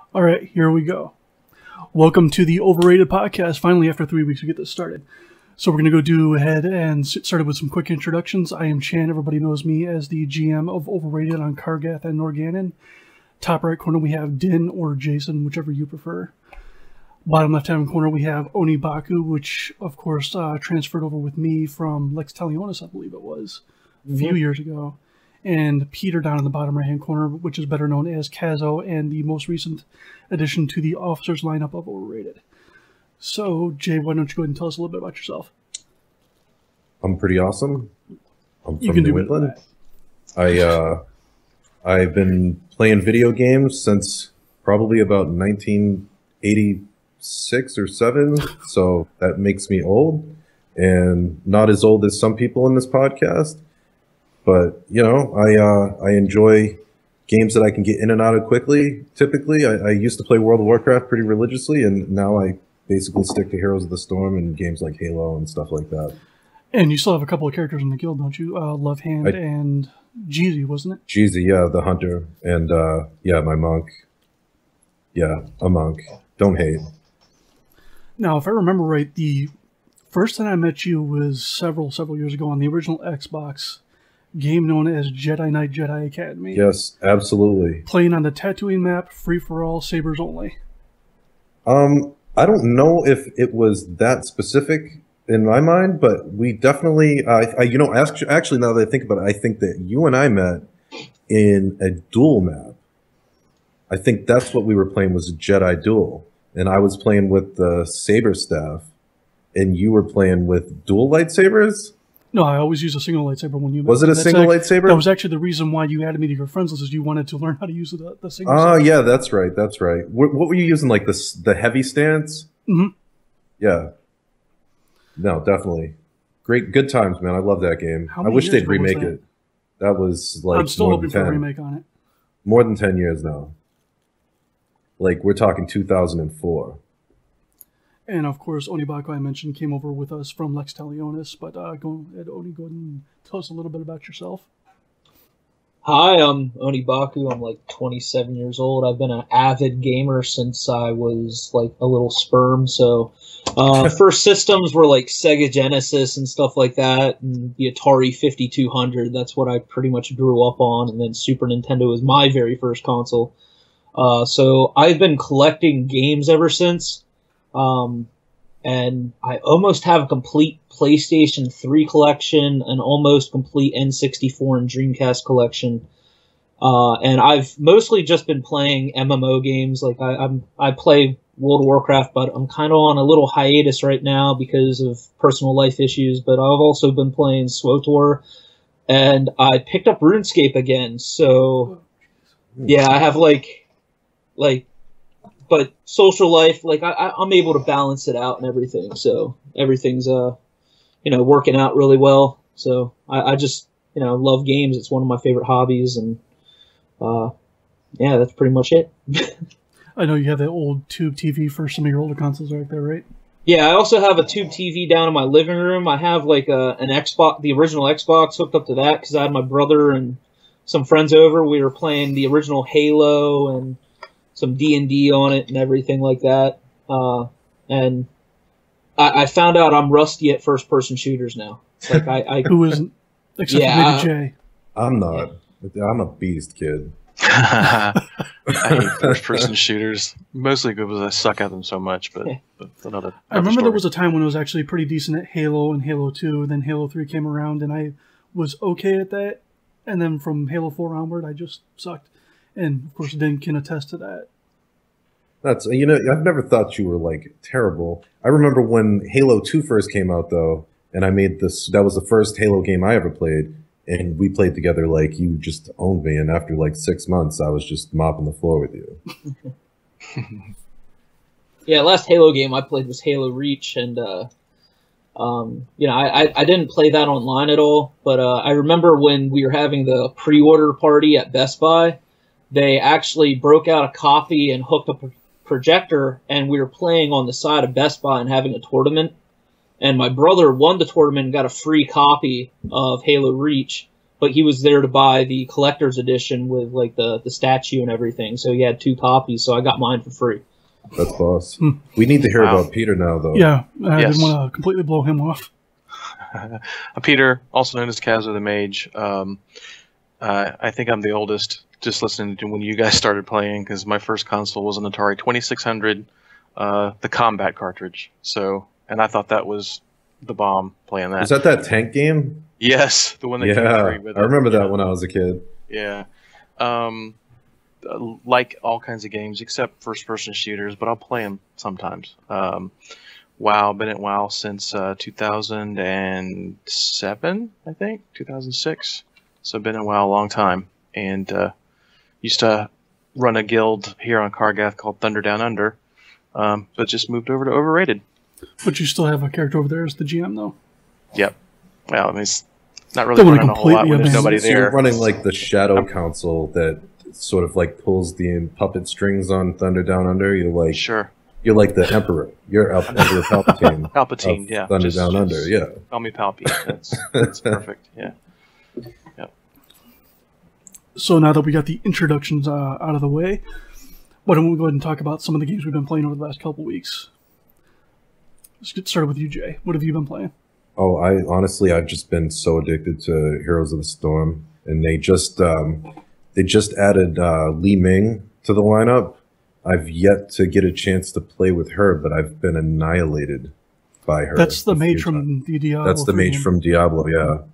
All right, here we go. Welcome to the OverRaided Podcast. Finally, after 3 weeks, we get this started. So we're going to go do ahead and start with some quick introductions. I am Chan. Everybody knows me as the GM of OverRaided on Kargath and Norgannon. Top right corner, we have Din or Jason, whichever you prefer. Bottom left-hand corner, we have Onibaku, which, of course, transferred over with me from Lex Talionis, I believe it was, a few years ago. And Peter down in the bottom right-hand corner, which is better known as Kazo, and the most recent addition to the officers lineup of OverRaided. So, Jay, why don't you go ahead and tell us a little bit about yourself? I'm pretty awesome. I'm from New England. I've been playing video games since probably about 1986 or 7, so that makes me old, and not as old as some people in this podcast. But, you know, I enjoy games that I can get in and out of quickly. Typically, I used to play World of Warcraft pretty religiously, and now I basically stick to Heroes of the Storm and games like Halo and stuff like that. And you still have a couple of characters in the guild, don't you? Love Hand and Jeezy, wasn't it? Jeezy, yeah, the hunter. And, yeah, my monk. Yeah, a monk. Don't hate. Now, if I remember right, the first time I met you was several years ago on the original Xbox game known as Jedi Knight Jedi Academy. Yes, absolutely. Playing on the Tatooine map, free-for-all, sabers only. I don't know if it was that specific in my mind, but we definitely, you know, actually now that I think about it, I think that you and I met in a duel map. I think that's what we were playing, was a Jedi duel. And I was playing with the saber staff, and you were playing with dual lightsabers? No, I always use a single lightsaber when you met. Was it a single lightsaber? That was actually the reason why you added me to your friends list, is you wanted to learn how to use the single. Oh, yeah, that's right, that's right. What were you using, like the heavy stance? Mm-hmm. Yeah. No, definitely. Good times, man. I love that game. I wish they'd remake it. That was like I'm still hoping for a remake on it. More than 10 years now. Like, we're talking 2004. And, of course, Onibaku, I mentioned, came over with us from Lex Talionis. But go ahead, Oni, go ahead and tell us a little bit about yourself. Hi, I'm Onibaku. I'm like 27 years old. I've been an avid gamer since I was like a little sperm. So first systems were like Sega Genesis and stuff like that, and the Atari 5200. That's what I pretty much grew up on. And then Super Nintendo was my very first console. So I've been collecting games ever since. And I almost have a complete PlayStation 3 collection, an almost complete N64 and Dreamcast collection. And I've mostly just been playing MMO games. Like I play World of Warcraft, but I'm kind of on a little hiatus right now because of personal life issues. But I've also been playing SWTOR, and I picked up RuneScape again. So yeah, I have but social life, like I'm able to balance it out and everything. So everything's, you know, working out really well. So I just, you know, love games. It's one of my favorite hobbies. And, yeah, that's pretty much it. I know you have that old tube TV for some of your older consoles right there, right? Yeah, I also have a tube TV down in my living room. I have like an Xbox, the original Xbox, hooked up to that because I had my brother and some friends over. We were playing the original Halo and some D&D on it and everything like that. And I found out I'm rusty at first-person shooters now. Like Who isn't? Except for maybe Jay. I'm not. I'm a beast, kid. I hate first-person shooters. Mostly because I suck at them so much, but another I remember story. There was a time when it was actually pretty decent at Halo and Halo 2, and then Halo 3 came around, and I was okay at that. And then from Halo 4 onward, I just sucked. And, of course, Dan can attest to that. That's, you know, I've never thought you were, like, terrible. I remember when Halo 2 first came out, though, and I made this, that was the first Halo game I ever played, and we played together like you just owned me, and after, like, 6 months, I was just mopping the floor with you. Yeah, last Halo game I played was Halo Reach, and, you know, I didn't play that online at all, but I remember when we were having the pre-order party at Best Buy, they actually broke out a copy and hooked up a projector, and we were playing on the side of Best Buy and having a tournament. And my brother won the tournament and got a free copy of Halo Reach, but he was there to buy the collector's edition with like the statue and everything. So he had 2 copies. So I got mine for free. That's boss. We need to hear about Peter now, though. Yeah, I didn't want to completely blow him off. Peter, also known as Kaz the Mage. I think I'm the oldest, just listening to when you guys started playing, because my first console was an Atari 2600, the combat cartridge. So, and I thought that was the bomb playing that. Is that tank game? Yes, the one that came free with it. I remember that when I was a kid. Yeah. Like all kinds of games except first-person shooters, but I'll play them sometimes. WoW, been at WoW since 2007, I think, 2006. So I've been at WoW a long time, and used to run a guild here on Kargath called Thunder Down Under, but just moved over to OverRaided. But you still have a character over there as the GM, though. Yep. Well, I mean, it's not really running a whole lot when there's nobody So there. you're running like the Shadow Council that sort of like pulls the puppet strings on Thunder Down Under. You're like You're like the Emperor. You're Emperor Palpatine. Palpatine, yeah. Thunder Down Under, yeah. Call me Palpy. That's perfect. Yeah. Yep. So now that we got the introductions out of the way, why don't we go ahead and talk about some of the games we've been playing over the last couple weeks? Let's get started with you, Jay. What have you been playing? Oh, I've just been so addicted to Heroes of the Storm, and they just added Li Ming to the lineup. I've yet to get a chance to play with her, but I've been annihilated by her. That's the mage from the Diablo. That's the mage from Diablo, yeah.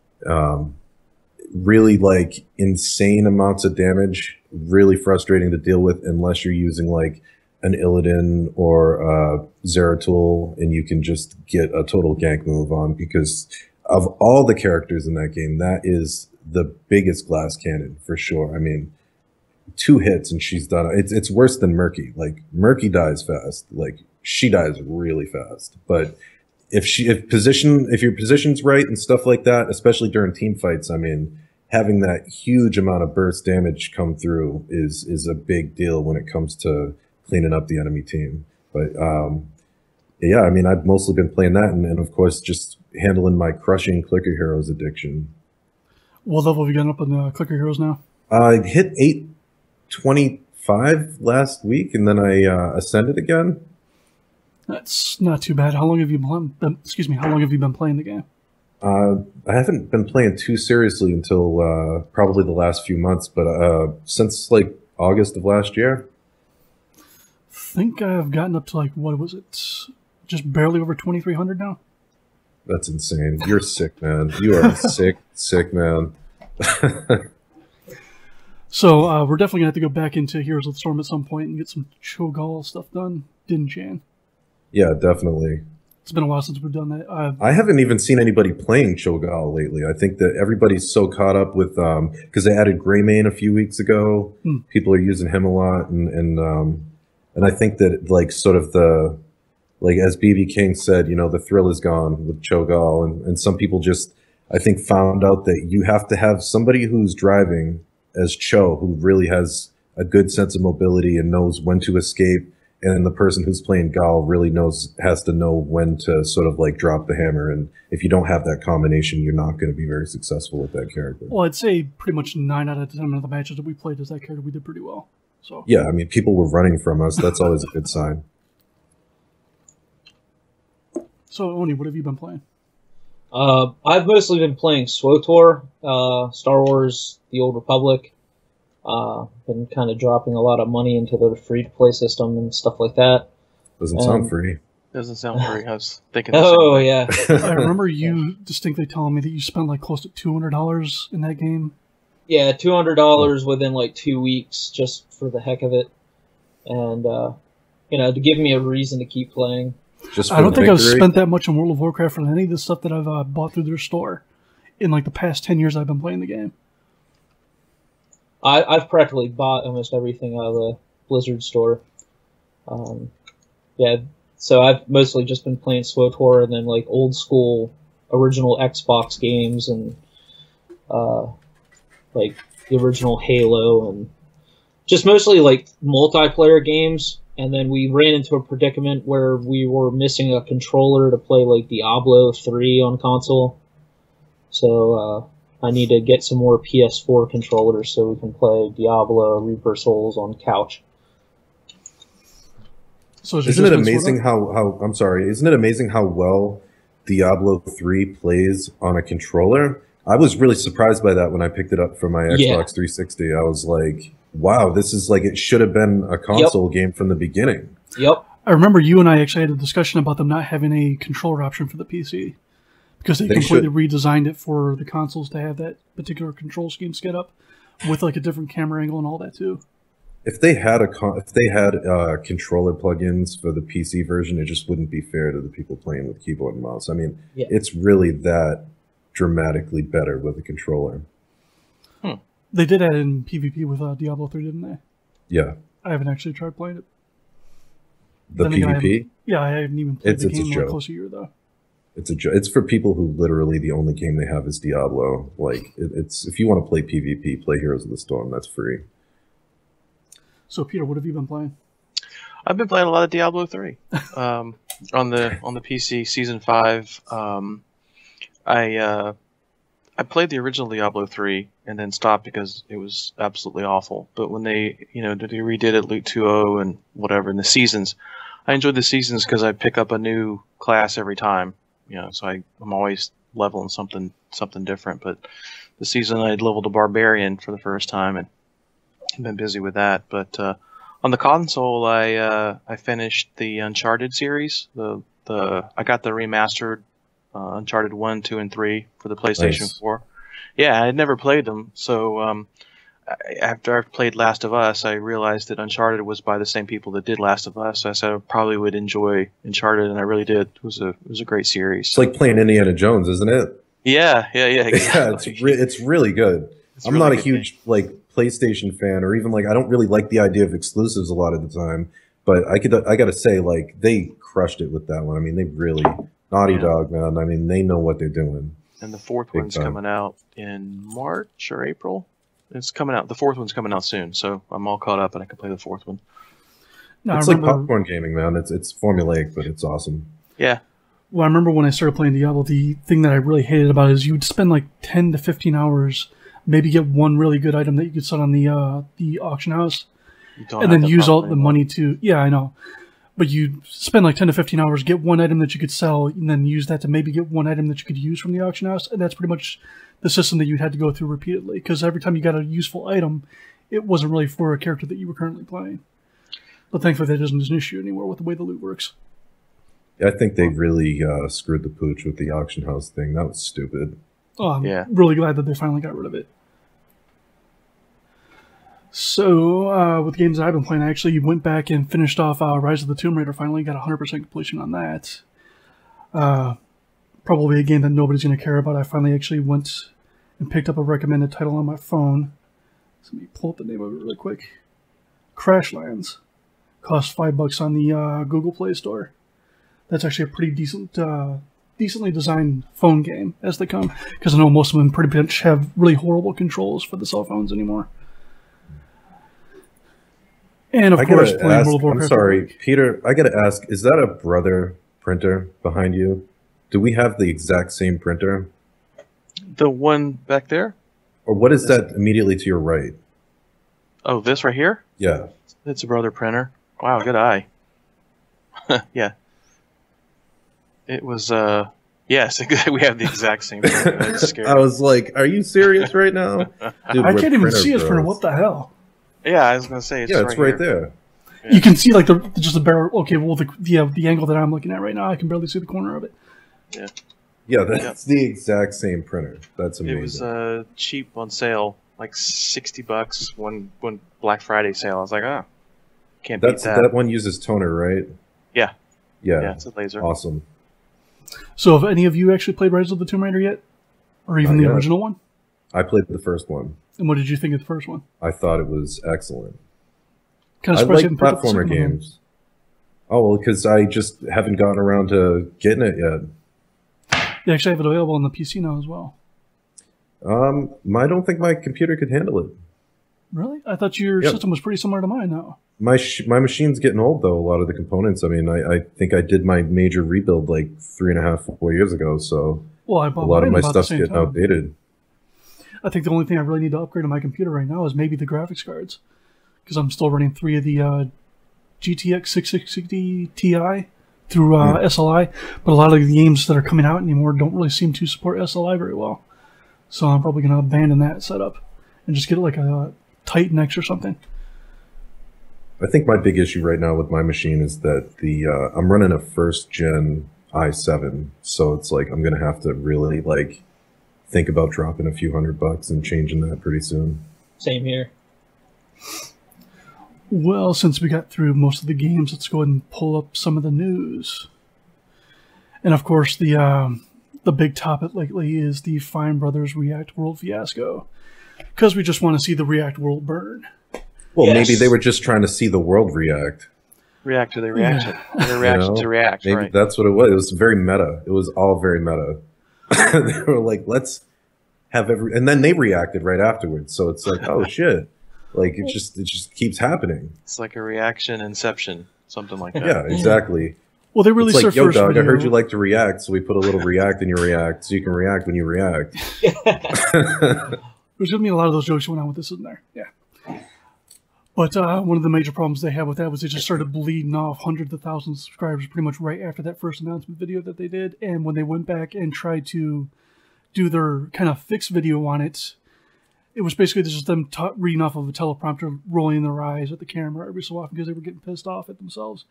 Really like insane amounts of damage, really frustrating to deal with unless you're using like an Illidan or Zeratul, and you can just get a total gank move on, because of all the characters in that game, that is the biggest glass cannon for sure. I mean, 2 hits and she's done. It's worse than Murky. Like Murky dies fast. Like she dies really fast. But if your position's right and stuff like that, especially during team fights, I mean, having that huge amount of burst damage come through is a big deal when it comes to cleaning up the enemy team. But yeah, I mean, I've mostly been playing that, and of course just handling my crushing Clicker Heroes addiction. What level have you gotten up on the Clicker Heroes now? I hit 825 last week, and then I ascended again. That's not too bad. How long have you been? How long have you been playing the game? I haven't been playing too seriously until probably the last few months, but since like August of last year. I think I've gotten up to like, what was it? Just barely over 2,300 now. That's insane. You're sick, man. You are sick man. So we're definitely going to have to go back into Heroes of the Storm at some point and get some Cho'Gall stuff done, didn't Chan? Yeah, definitely. It's been a while since we've done that. I haven't even seen anybody playing Cho'Gall lately. I think that everybody's so caught up with because they added Greymane a few weeks ago. People are using him a lot, and I think that like sort of the, like as BB King said, you know, the thrill is gone with Cho'Gall, and some people just, I think, found out that you have to have somebody who's driving as Cho, who really has a good sense of mobility and knows when to escape, and the person who's playing Gal really has to know when to sort of like drop the hammer. And if you don't have that combination, you're not going to be very successful with that character. Well, I'd say pretty much 9 out of 10 of the matches that we played as that character, we did pretty well. So yeah, I mean, people were running from us. That's always a good sign. So Oni, what have you been playing? I've mostly been playing SWTOR, Star Wars: The Old Republic. Been kind of dropping a lot of money into the free-to-play system and stuff like that. Doesn't sound free. Doesn't sound free. I was thinking. Oh yeah. I remember you distinctly telling me that you spent like close to $200 in that game. Yeah, $200 within like 2 weeks just for the heck of it, and you know, to give me a reason to keep playing. I don't think I've spent that much on World of Warcraft on any of the stuff that I've bought through their store in like the past 10 years I've been playing the game. I've practically bought almost everything out of the Blizzard store. Yeah, so I've mostly just been playing SWTOR and then like old school original Xbox games and like the original Halo and just mostly like multiplayer games. And then we ran into a predicament where we were missing a controller to play like Diablo 3 on console. So I need to get some more PS4 controllers so we can play Diablo, Reaper Souls on couch. So isn't it amazing how I'm sorry? Isn't it amazing how well Diablo 3 plays on a controller? I was really surprised by that when I picked it up for my Xbox 360. I was like, wow, this is like it should have been a console game from the beginning. Yep. I remember you and I actually had a discussion about them not having a controller option for the PC because they completely redesigned it for the consoles to have that particular control scheme set up with like a different camera angle and all that too. If they had controller plugins for the PC version, it just wouldn't be fair to the people playing with keyboard and mouse. I mean, it's really that dramatically better with a controller. They did add in PvP with Diablo 3, didn't they? Yeah. I haven't actually tried playing it. The PvP? I haven't even played the game in close a year, though. It's a joke. It's for people who literally the only game they have is Diablo. Like, it's if you want to play PvP, play Heroes of the Storm. That's free. So, Peter, what have you been playing? I've been playing a lot of Diablo 3 on the PC Season 5. I played the original Diablo 3 and then stopped because it was absolutely awful. But when they redid it, Loot 2.0 and whatever in the seasons, I enjoyed the seasons because I pick up a new class every time. So I'm always leveling something different. But the season I had leveled a barbarian for the first time and I've been busy with that. But on the console, I finished the Uncharted series. I got the remastered Uncharted 1, 2, and 3 for the PlayStation 4. Yeah, I had never played them, so after I played Last of Us, I realized that Uncharted was by the same people that did Last of Us. So I said I probably would enjoy Uncharted, and I really did. It was a great series. It's like playing Indiana Jones, isn't it? Yeah, exactly. Yeah, it's really good. I'm not a huge PlayStation fan, or even I don't really like the idea of exclusives a lot of the time. But I got to say, they crushed it with that one. I mean, they really Naughty Dog, man. I mean, they know what they're doing. And the fourth one's coming out in March or April. It's coming out. The fourth one's coming out soon, so I'm all caught up and I can play the fourth one. No, it's like popcorn gaming, man. It's formulaic, but it's awesome. Yeah. Well, I remember when I started playing Diablo, the thing that I really hated about it is you'd spend 10 to 15 hours, maybe get one really good item that you could sell on the auction house, and then use all the money to. Yeah, I know. But you'd spend 10 to 15 hours, get one item that you could sell, and then use that to maybe get one item that you could use from the auction house. And that's pretty much the system that you'd had to go through repeatedly. Because every time you got a useful item, it wasn't really for a character that you were currently playing. But thankfully that isn't an issue anymore with the way the loot works. I think they really screwed the pooch with the auction house thing. That was stupid. Oh, I'm really glad that they finally got rid of it. So, with the games that I've been playing, I actually went back and finished off Rise of the Tomb Raider. Finally got 100% completion on that. Probably a game that nobody's going to care about. I finally actually went and picked up a recommended title on my phone. So let me pull up the name of it really quick. Crashlands. Cost $5 on the Google Play Store. That's actually a pretty decently designed phone game as they come. Because I know most of them pretty much have really horrible controls for the cell phones anymore. And of course, playing World of Warcraft. I'm sorry, Peter, I gotta ask, is that a Brother printer behind you? Do we have the exact same printer? The one back there? Or what is that immediately to your right? Oh, this right here? Yeah. It's a Brother printer. Wow, good eye. Yeah. It was, yes, we have the exact same printer. That's scary. I was like, are you serious right now? Dude, I can't even see his printer. What the hell? Yeah, I was gonna say it's right there. Yeah. You can see just the barrel. Okay, well the angle that I'm looking at right now, I can barely see the corner of it. Yeah. Yeah, that's the exact same printer. That's amazing. It was cheap on sale, $60 one Black Friday sale. I was like, can't beat that. That one uses toner, right? Yeah. Yeah. Yeah, it's a laser. Awesome. So, have any of you actually played Rise of the Tomb Raider yet, or even the original one? I played the first one. And what did you think of the first one? I thought it was excellent. Kind of I like platformer games. Oh, well, because I just haven't gotten around to getting it yet. They actually have it available on the PC now as well. I don't think my computer could handle it. Really? I thought your system was pretty similar to mine now. My machine's getting old, though, a lot of the components. I mean, I think I did my major rebuild 3.5, 4 years ago, so well, I bought a lot of my stuff's getting outdated. I think the only thing I really need to upgrade on my computer right now is maybe the graphics cards, because I'm still running 3 of the GTX 660 Ti through SLI, but a lot of the games that are coming out anymore don't really seem to support SLI very well. So I'm probably going to abandon that setup and just get like a Titan X or something. I think my big issue right now with my machine is that I'm running a first gen i7, so it's like I'm going to have to really like think about dropping a few $100 and changing that pretty soon. Same here. Well, since we got through most of the games, let's go ahead and pull up some of the news. And of course, the big topic lately is the Fine Brothers React World fiasco, because we just want to see the React world burn. Well, yes. Maybe they were just trying to see the world react. React to their reaction. Yeah. Their reaction to react. Maybe right. That's what it was. It was very meta. It was all very meta. They were like, let's have and then they reacted right afterwards. So it's like, oh shit. Like it just keeps happening. It's like a reaction inception, something like that. Yeah, exactly. Well, they released like, their first dog, video. I heard you like to react, so we put a little react in your react, so you can react when you react. There's gonna be a lot of those jokes going on with this, isn't there? Yeah. But one of the major problems they had with that was they just started bleeding off hundreds of thousands of subscribers pretty much right after that first announcement video that they did. And when they went back and tried to do their kind of fix video on it, it was basically just them reading off of a teleprompter, rolling their eyes at the camera every so often because they were getting pissed off at themselves.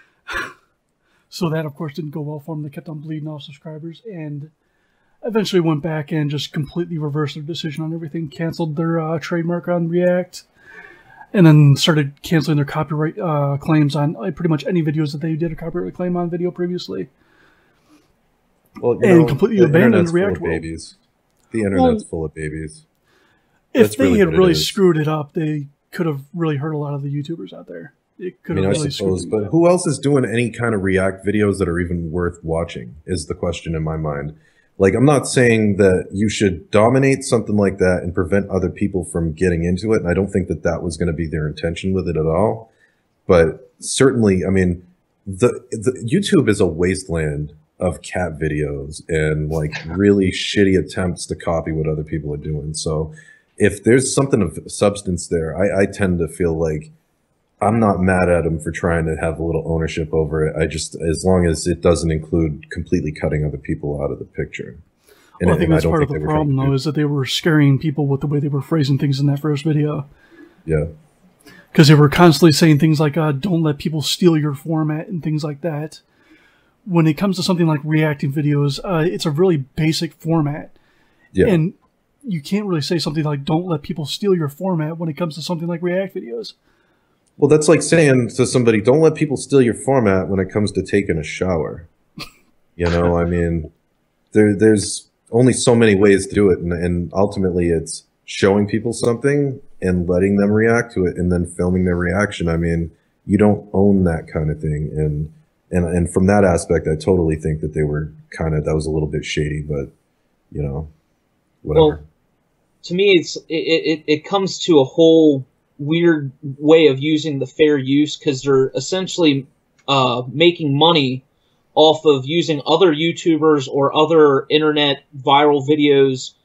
So that, of course, didn't go well for them. They kept on bleeding off subscribers and eventually went back and just completely reversed their decision on everything, canceled their trademark on React, and then started canceling their copyright claims on pretty much any videos that they did a copyright claim on video previously. Well, and completely abandoned React world. Babies. The internet's full of babies. If they had really screwed it up, they could have really hurt a lot of the YouTubers out there. It could have really screwed but who else is doing any kind of React videos that are even worth watching is the question in my mind. Like, I'm not saying that you should dominate something like that and prevent other people from getting into it. And I don't think that that was going to be their intention with it at all. But certainly, I mean, the YouTube is a wasteland of cat videos and like really shitty attempts to copy what other people are doing. So if there's something of substance there, I tend to feel like I'm not mad at them for trying to have a little ownership over it. I just, as long as it doesn't include completely cutting other people out of the picture. And well, I think that's part of the problem, though, is that they were scaring people with the way they were phrasing things in that first video. Yeah. Because they were constantly saying things like, don't let people steal your format and things like that. When it comes to something like reacting videos, it's a really basic format. Yeah. And you can't really say something like, don't let people steal your format when it comes to something like React videos. Well, that's like saying to somebody, don't let people steal your format when it comes to taking a shower. You know, I mean, there's only so many ways to do it. And ultimately, it's showing people something and letting them react to it and then filming their reaction. I mean, you don't own that kind of thing. And from that aspect, I totally think that they were that was a little bit shady, but, you know, whatever. Well, to me, it comes to a whole weird way of using the fair use, because they're essentially making money off of using other YouTubers or other internet viral videos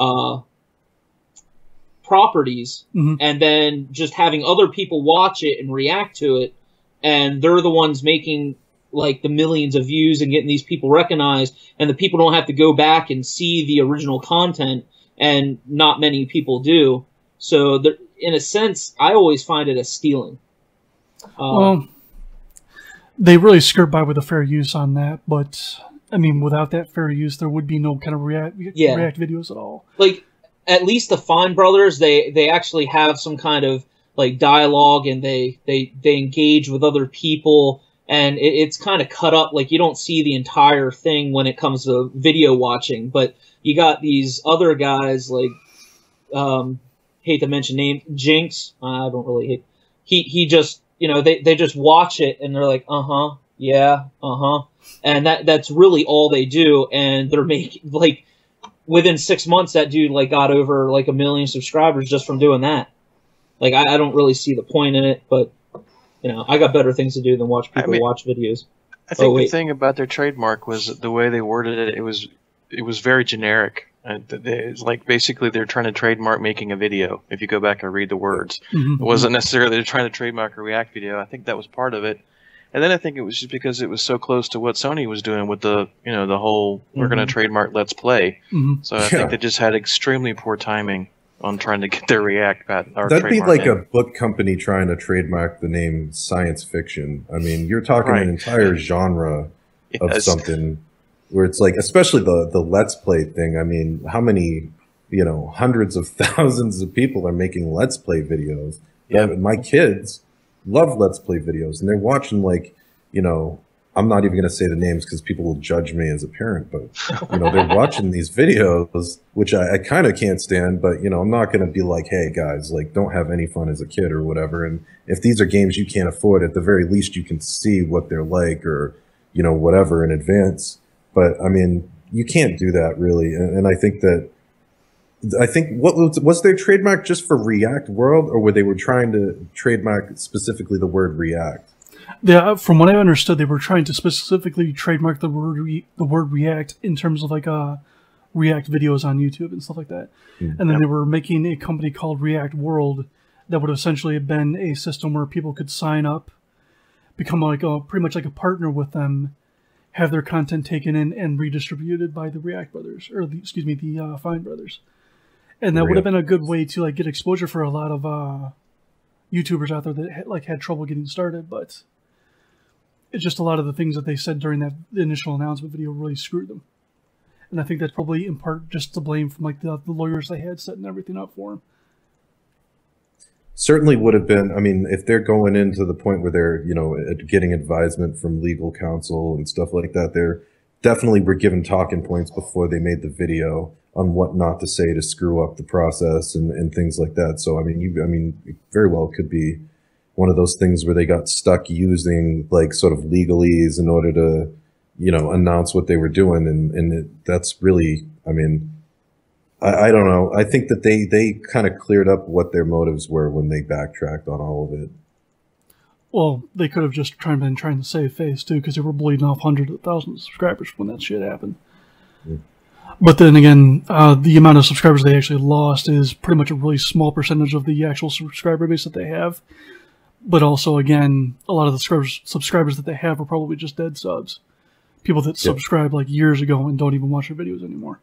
properties, and then just having other people watch it and react to it, and they're the ones making like the millions of views and getting these people recognized, and the people don't have to go back and see the original content, and not many people do. So in a sense, I always find it as stealing. Well, they really skirt by with a fair use on that, but I mean, without that fair use, there would be no kind of React videos at all. Like, at least the Fine Brothers, they actually have some kind of like dialogue, and they engage with other people, and it's kind of cut up. Like, you don't see the entire thing when it comes to video watching, but you got these other guys like, hate to mention name, Jinx. I don't really hate. He just, you know, they just watch it and they're like, yeah, and that's really all they do. And they're making, like, within 6 months, that dude like got over like 1 million subscribers just from doing that. Like, I don't really see the point in it, but you know, I got better things to do than watch people watch videos. I think the thing about their trademark was the way they worded it. It was very generic. And it's like basically they're trying to trademark making a video. If you go back and read the words, Mm-hmm. it wasn't necessarily they're trying to trademark a React video. I think that was part of it. And then I think it was just because it was so close to what Sony was doing with the, the whole, we're going to trademark Let's Play. Mm-hmm. So I think they just had extremely poor timing on trying to get their React That'd be like a book company trying to trademark the name science fiction. I mean, you're talking an entire genre of something where it's like, especially the Let's Play thing. I mean, how many, hundreds of thousands of people are making Let's Play videos. Yeah. My kids love Let's Play videos, and they're watching I'm not even going to say the names because people will judge me as a parent, but they're watching these videos, which I kind of can't stand, but I'm not going to be like, hey guys, like don't have any fun as a kid or whatever. And if these are games you can't afford, at the very least you can see what they're like or whatever in advance. But I mean, you can't do that really. And I think what was their trademark just for React World, or were they trying to trademark specifically the word React? Yeah, from what I understood, they were trying to specifically trademark the word React in terms of like React videos on YouTube and stuff like that. Mm-hmm. And then they were making a company called React World that would essentially have been a system where people could sign up, become pretty much like a partner with them, have their content taken in and redistributed by the React brothers, or the Fine brothers. And that would have been a good way to get exposure for a lot of YouTubers out there that had trouble getting started. But it's just a lot of the things that they said during that initial announcement video really screwed them. And I think that's probably in part just to blame from the lawyers they had setting everything up for them. Certainly would have been. I mean, if they're going into the point where they're getting advisement from legal counsel and stuff like that, they're definitely were given talking points before they made the video on what not to say to screw up the process and things like that. So I mean, it very well could be one of those things where they got stuck using sort of legalese in order to announce what they were doing, and that's really, I mean, I don't know. I think that they kind of cleared up what their motives were when they backtracked on all of it. Well, they could have just been trying to save face too, because they were bleeding off hundreds of thousands of subscribers when that shit happened. Mm. But then again, the amount of subscribers they actually lost is pretty much a really small percentage of the actual subscriber base that they have. But also, again, a lot of the subscribers that they have are probably just dead subs. People that subscribed years ago and don't even watch their videos anymore.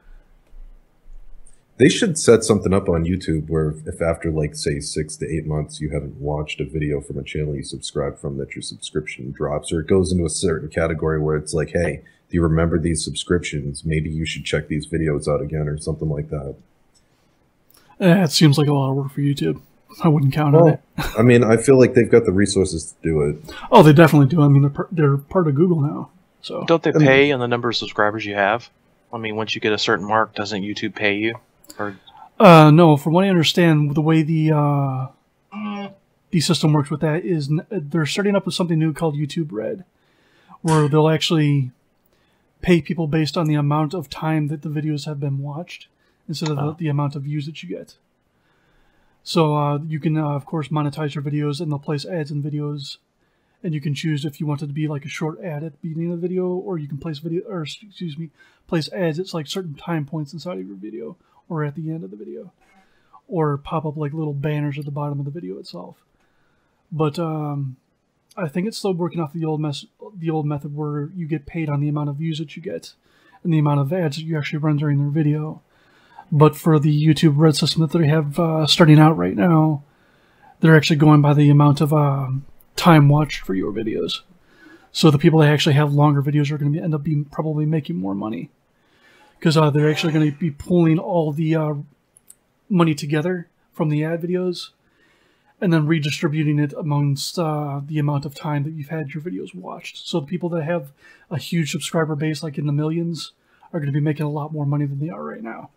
They should set something up on YouTube where if after say 6 to 8 months you haven't watched a video from a channel you subscribe from, that your subscription drops, or it goes into a certain category where it's like, hey, do you remember these subscriptions? Maybe you should check these videos out again, or something like that. It seems like a lot of work for YouTube. I wouldn't count on it. I mean, I feel like they've got the resources to do it. Oh, they definitely do. I mean, they're part of Google now. So don't they pay on the number of subscribers you have? I mean, once you get a certain mark, doesn't YouTube pay you? Or no, from what I understand, the way the system works with that is they're starting up with something new called YouTube Red, where they'll actually pay people based on the amount of time that the videos have been watched instead of the amount of views that you get. So you can, of course, monetize your videos, and they'll place ads in videos, and you can choose if you want it to be like a short ad at the beginning of the video, or you can place place ads at certain time points inside of your video, or at the end of the video, or pop up little banners at the bottom of the video itself. But I think it's still working off the old method where you get paid on the amount of views that you get and the amount of ads that you actually run during their video. But for the YouTube Red system that they have starting out right now, they're actually going by the amount of time watched for your videos. So the people that actually have longer videos are going to end up probably making more money, because they're actually going to be pulling all the money together from the ad videos and then redistributing it amongst the amount of time that you've had your videos watched. So the people that have a huge subscriber base, in the millions, are going to be making a lot more money than they are right now.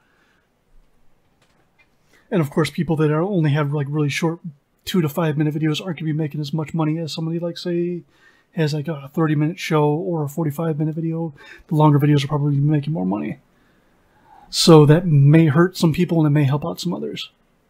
And of course, people that only have really short 2 to 5 minute videos aren't going to be making as much money as somebody say has a 30-minute show or a 45-minute video. The longer videos are probably making more money. So that may hurt some people and it may help out some others.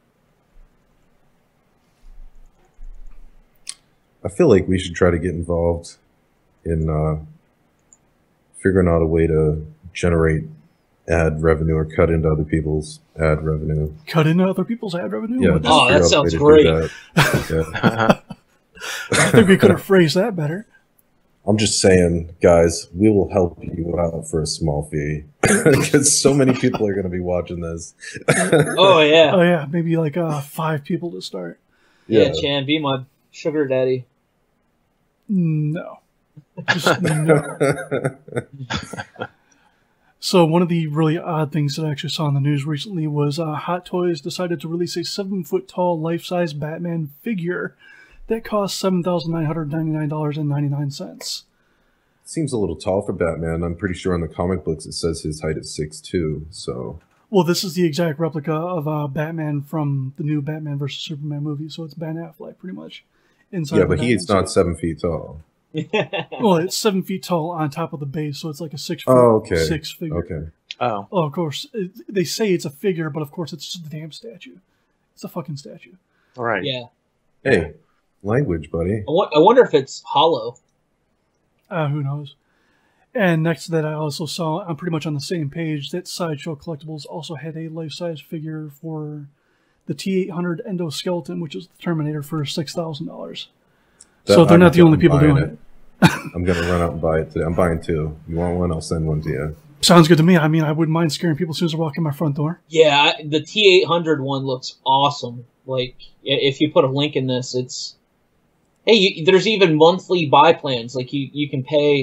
I feel like we should try to get involved in figuring out a way to generate ad revenue or cut into other people's ad revenue. Cut into other people's ad revenue? Yeah. Oh, that sounds great. Yeah. I think we could have phrased that better. I'm just saying, guys, we will help you out for a small fee because so many people are going to be watching this. Oh yeah. Oh yeah, maybe like 5 people to start. Yeah, Chan, be my sugar daddy. No. Just no. So one of the really odd things that I actually saw in the news recently was Hot Toys decided to release a 7-foot-tall life-size Batman figure that cost $7,999.99. Seems a little tall for Batman. I'm pretty sure in the comic books it says his height is 6'2", so... Well, this is the exact replica of Batman from the new Batman vs. Superman movie, so it's Ben Affleck, pretty much. Inside yeah, but he's not 7 feet tall. Well, it's 7 feet tall on top of the base, so it's like a 6 foot Oh, okay. 6 figure. Okay. Oh. Oh, of course. They say it's a figure, but of course it's just a damn statue. It's a fucking statue. All right. Yeah. Hey, language, buddy. I wonder if it's hollow. Who knows? And next to that, I also saw, I'm pretty much on the same page, that Sideshow Collectibles also had a life-size figure for the T-800 endoskeleton, which is the Terminator, for $6,000. So they're not the only people doing it. I'm going to run out and buy it today. I'm buying 2. You want one? I'll send one to you. Sounds good to me. I mean, I wouldn't mind scaring people as soon as they walk in my front door. Yeah, the T-800 one looks awesome. Like, if you put a link in this, it's... Hey, there's even monthly buy plans. Like, you can pay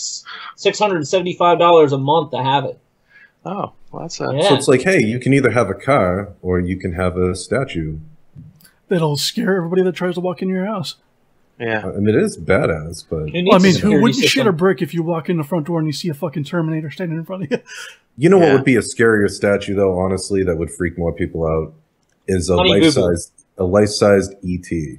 $675 a month to have it. Oh, well, that's Yeah. So it's like, hey, you can either have a car or you can have a statue. That'll scare everybody that tries to walk into your house. Yeah. I mean, it is badass, but... Well, I mean, who wouldn't shit a brick if you walk in the front door and you see a fucking Terminator standing in front of you? You know what would be a scarier statue, though, honestly, that would freak more people out? Is a life-sized E.T.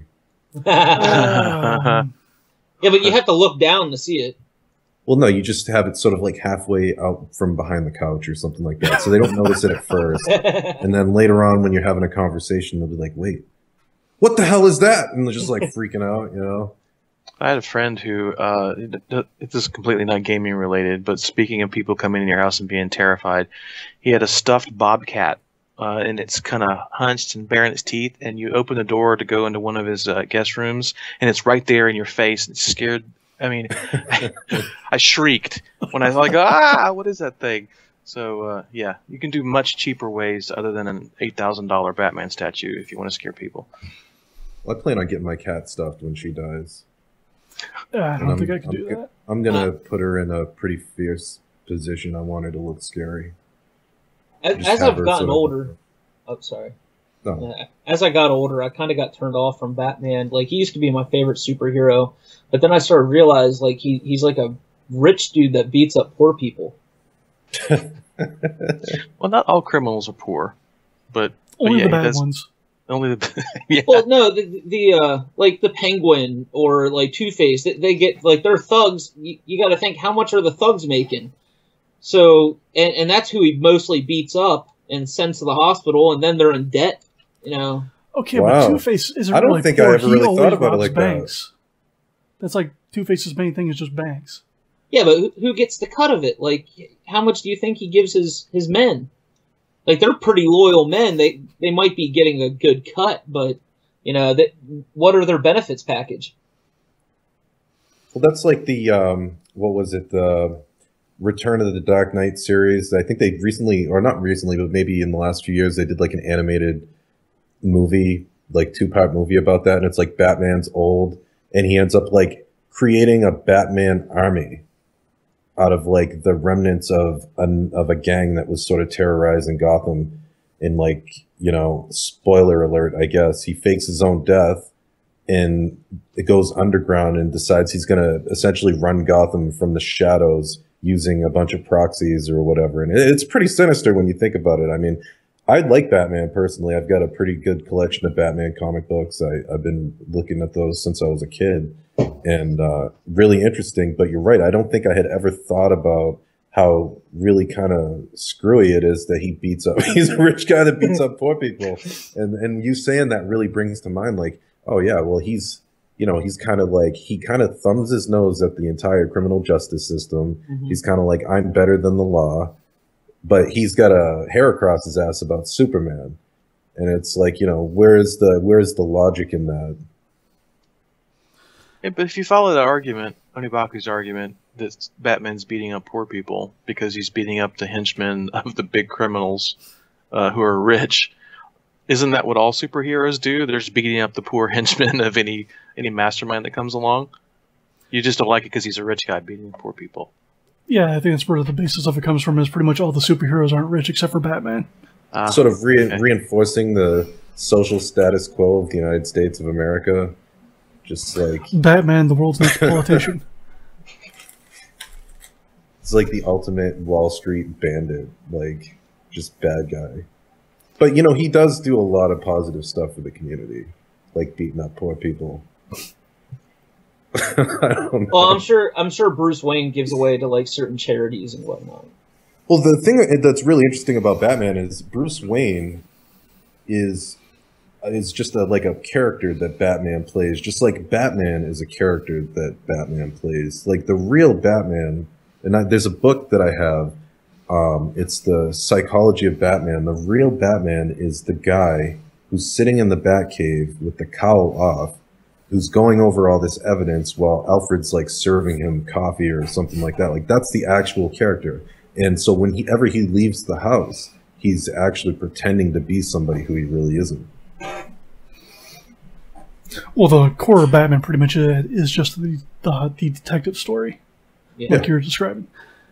Yeah, but you have to look down to see it. Well, no, you just have it sort of like halfway out from behind the couch or something like that. So they don't notice it at first. And then later on, when you're having a conversation, they'll be like, wait, what the hell is that? And they're just like freaking out, you know? I had a friend who, this is completely not gaming related, but speaking of people coming in your house and being terrified, he had a stuffed bobcat. And it's kind of hunched and baring its teeth, and you open the door to go into one of his guest rooms, and it's right there in your face. And it's scared. I mean, I shrieked when I was like, what is that thing? So, yeah, you can do much cheaper ways other than an $8,000 Batman statue if you want to scare people. Well, I plan on getting my cat stuffed when she dies. I don't think I can do that. I'm going to put her in a pretty fierce position. I want her to look scary. As I've gotten older, sorry. No. As I got older, I kind of got turned off from Batman. Like, he used to be my favorite superhero, but then I started to realize, like, he's like a rich dude that beats up poor people. Well, not all criminals are poor, but only the bad ones. Only the yeah. Well, no, the like the Penguin or like Two-Face, they get like they're thugs. You got to think, how much are the thugs making? So, and that's who he mostly beats up and sends to the hospital, and then they're in debt, you know. Okay, but Two-Face isn't I don't really think poor. I ever really thought about it like banks. That's like Two-Face's main thing is just banks. Yeah, but who gets the cut of it? Like, how much do you think he gives his men? Like, they're pretty loyal men. They might be getting a good cut, but, you know, what are their benefits package? Well, that's like the, what was it, the Return of the Dark Knight series. I think they recently, or not recently, but maybe in the last few years, they did like an animated movie, like 2-part movie about that. And it's like Batman's old, and he ends up like creating a Batman army out of like the remnants of a gang that was sort of terrorizing Gotham. And like, you know, spoiler alert, I guess, he fakes his own death and it goes underground and decides he's going to essentially run Gotham from the shadows using a bunch of proxies or whatever. And it's pretty sinister when you think about it. I mean, I like Batman personally. I've got a pretty good collection of Batman comic books. I've been looking at those since I was a kid, and really interesting. But you're right. I don't think I had ever thought about how really kind of screwy it is that he beats up. He's a rich guy that beats up poor people. And you saying that really brings to mind like, oh yeah, well he's kind of like, he kind of thumbs his nose at the entire criminal justice system. Mm-hmm. He's kind of like, I'm better than the law. but he's got a hair across his ass about Superman, and it's like, where's the logic in that? Yeah, but if you follow the argument, Onibaku's argument, that Batman's beating up poor people because he's beating up the henchmen of the big criminals who are rich, isn't that what all superheroes do? They're just beating up the poor henchmen of any mastermind that comes along. You just don't like it because he's a rich guy beating poor people. Yeah, I think that's where the basis of it comes from, is pretty much all the superheroes aren't rich except for Batman. Sort of reinforcing the social status quo of the United States of America. Just like... Batman, the world's next politician. It's like the ultimate Wall Street bandit. Like, just bad guy. But, he does do a lot of positive stuff for the community. Like beating up poor people. I don't know. Well, I'm sure Bruce Wayne gives away to like certain charities and whatnot. Well, the thing that's really interesting about Batman is Bruce Wayne is just like a character that Batman plays, just like Batman is a character that Batman plays. Like the real Batman, and there's a book that I have. It's the Psychology of Batman. The real Batman is the guy who's sitting in the Batcave with the cowl off, who's going over all this evidence while Alfred's like serving him coffee or something like that. Like that's the actual character. And so whenever he leaves the house, he's actually pretending to be somebody who he really isn't. Well, the core of Batman pretty much is just the detective story, like you were describing.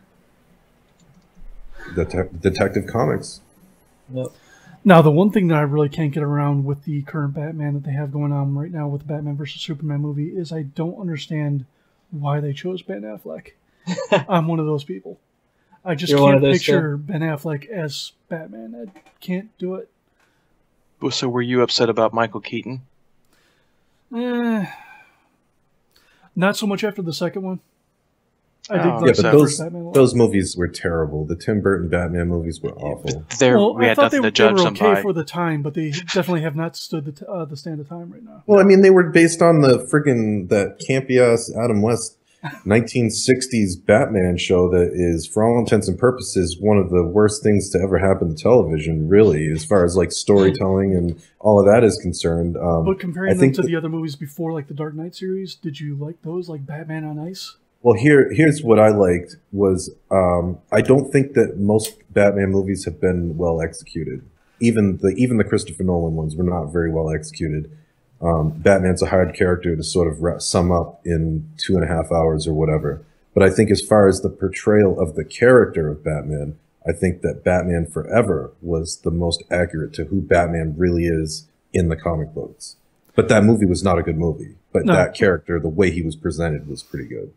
Detective Comics. Yep. Now, the one thing that I really can't get around with the current Batman that they have going on right now with the Batman vs. Superman movie is I don't understand why they chose Ben Affleck. I'm one of those people. I just can't picture Ben Affleck as Batman. I can't do it. So were you upset about Michael Keaton? Not so much after the second one. I did but those movies were terrible. The Tim Burton Batman movies were awful. I thought they were okay for the time, but they definitely have not stood the stand of time right now. Well, I mean, they were based on the that campy-ass Adam West 1960s Batman show that is, for all intents and purposes, one of the worst things to ever happen to television, really, as far as like storytelling and all of that is concerned. But comparing them to the other movies before, like the Dark Knight series, did you like those, like Batman on Ice? Well, here's what I liked was I don't think that most Batman movies have been well executed. Even the Christopher Nolan ones were not very well executed. Batman's a hard character to sort of sum up in 2.5 hours or whatever. But I think as far as the portrayal of the character of Batman, I think that Batman Forever was the most accurate to who Batman really is in the comic books. But that movie was not a good movie. But that character, the way he was presented, was pretty good.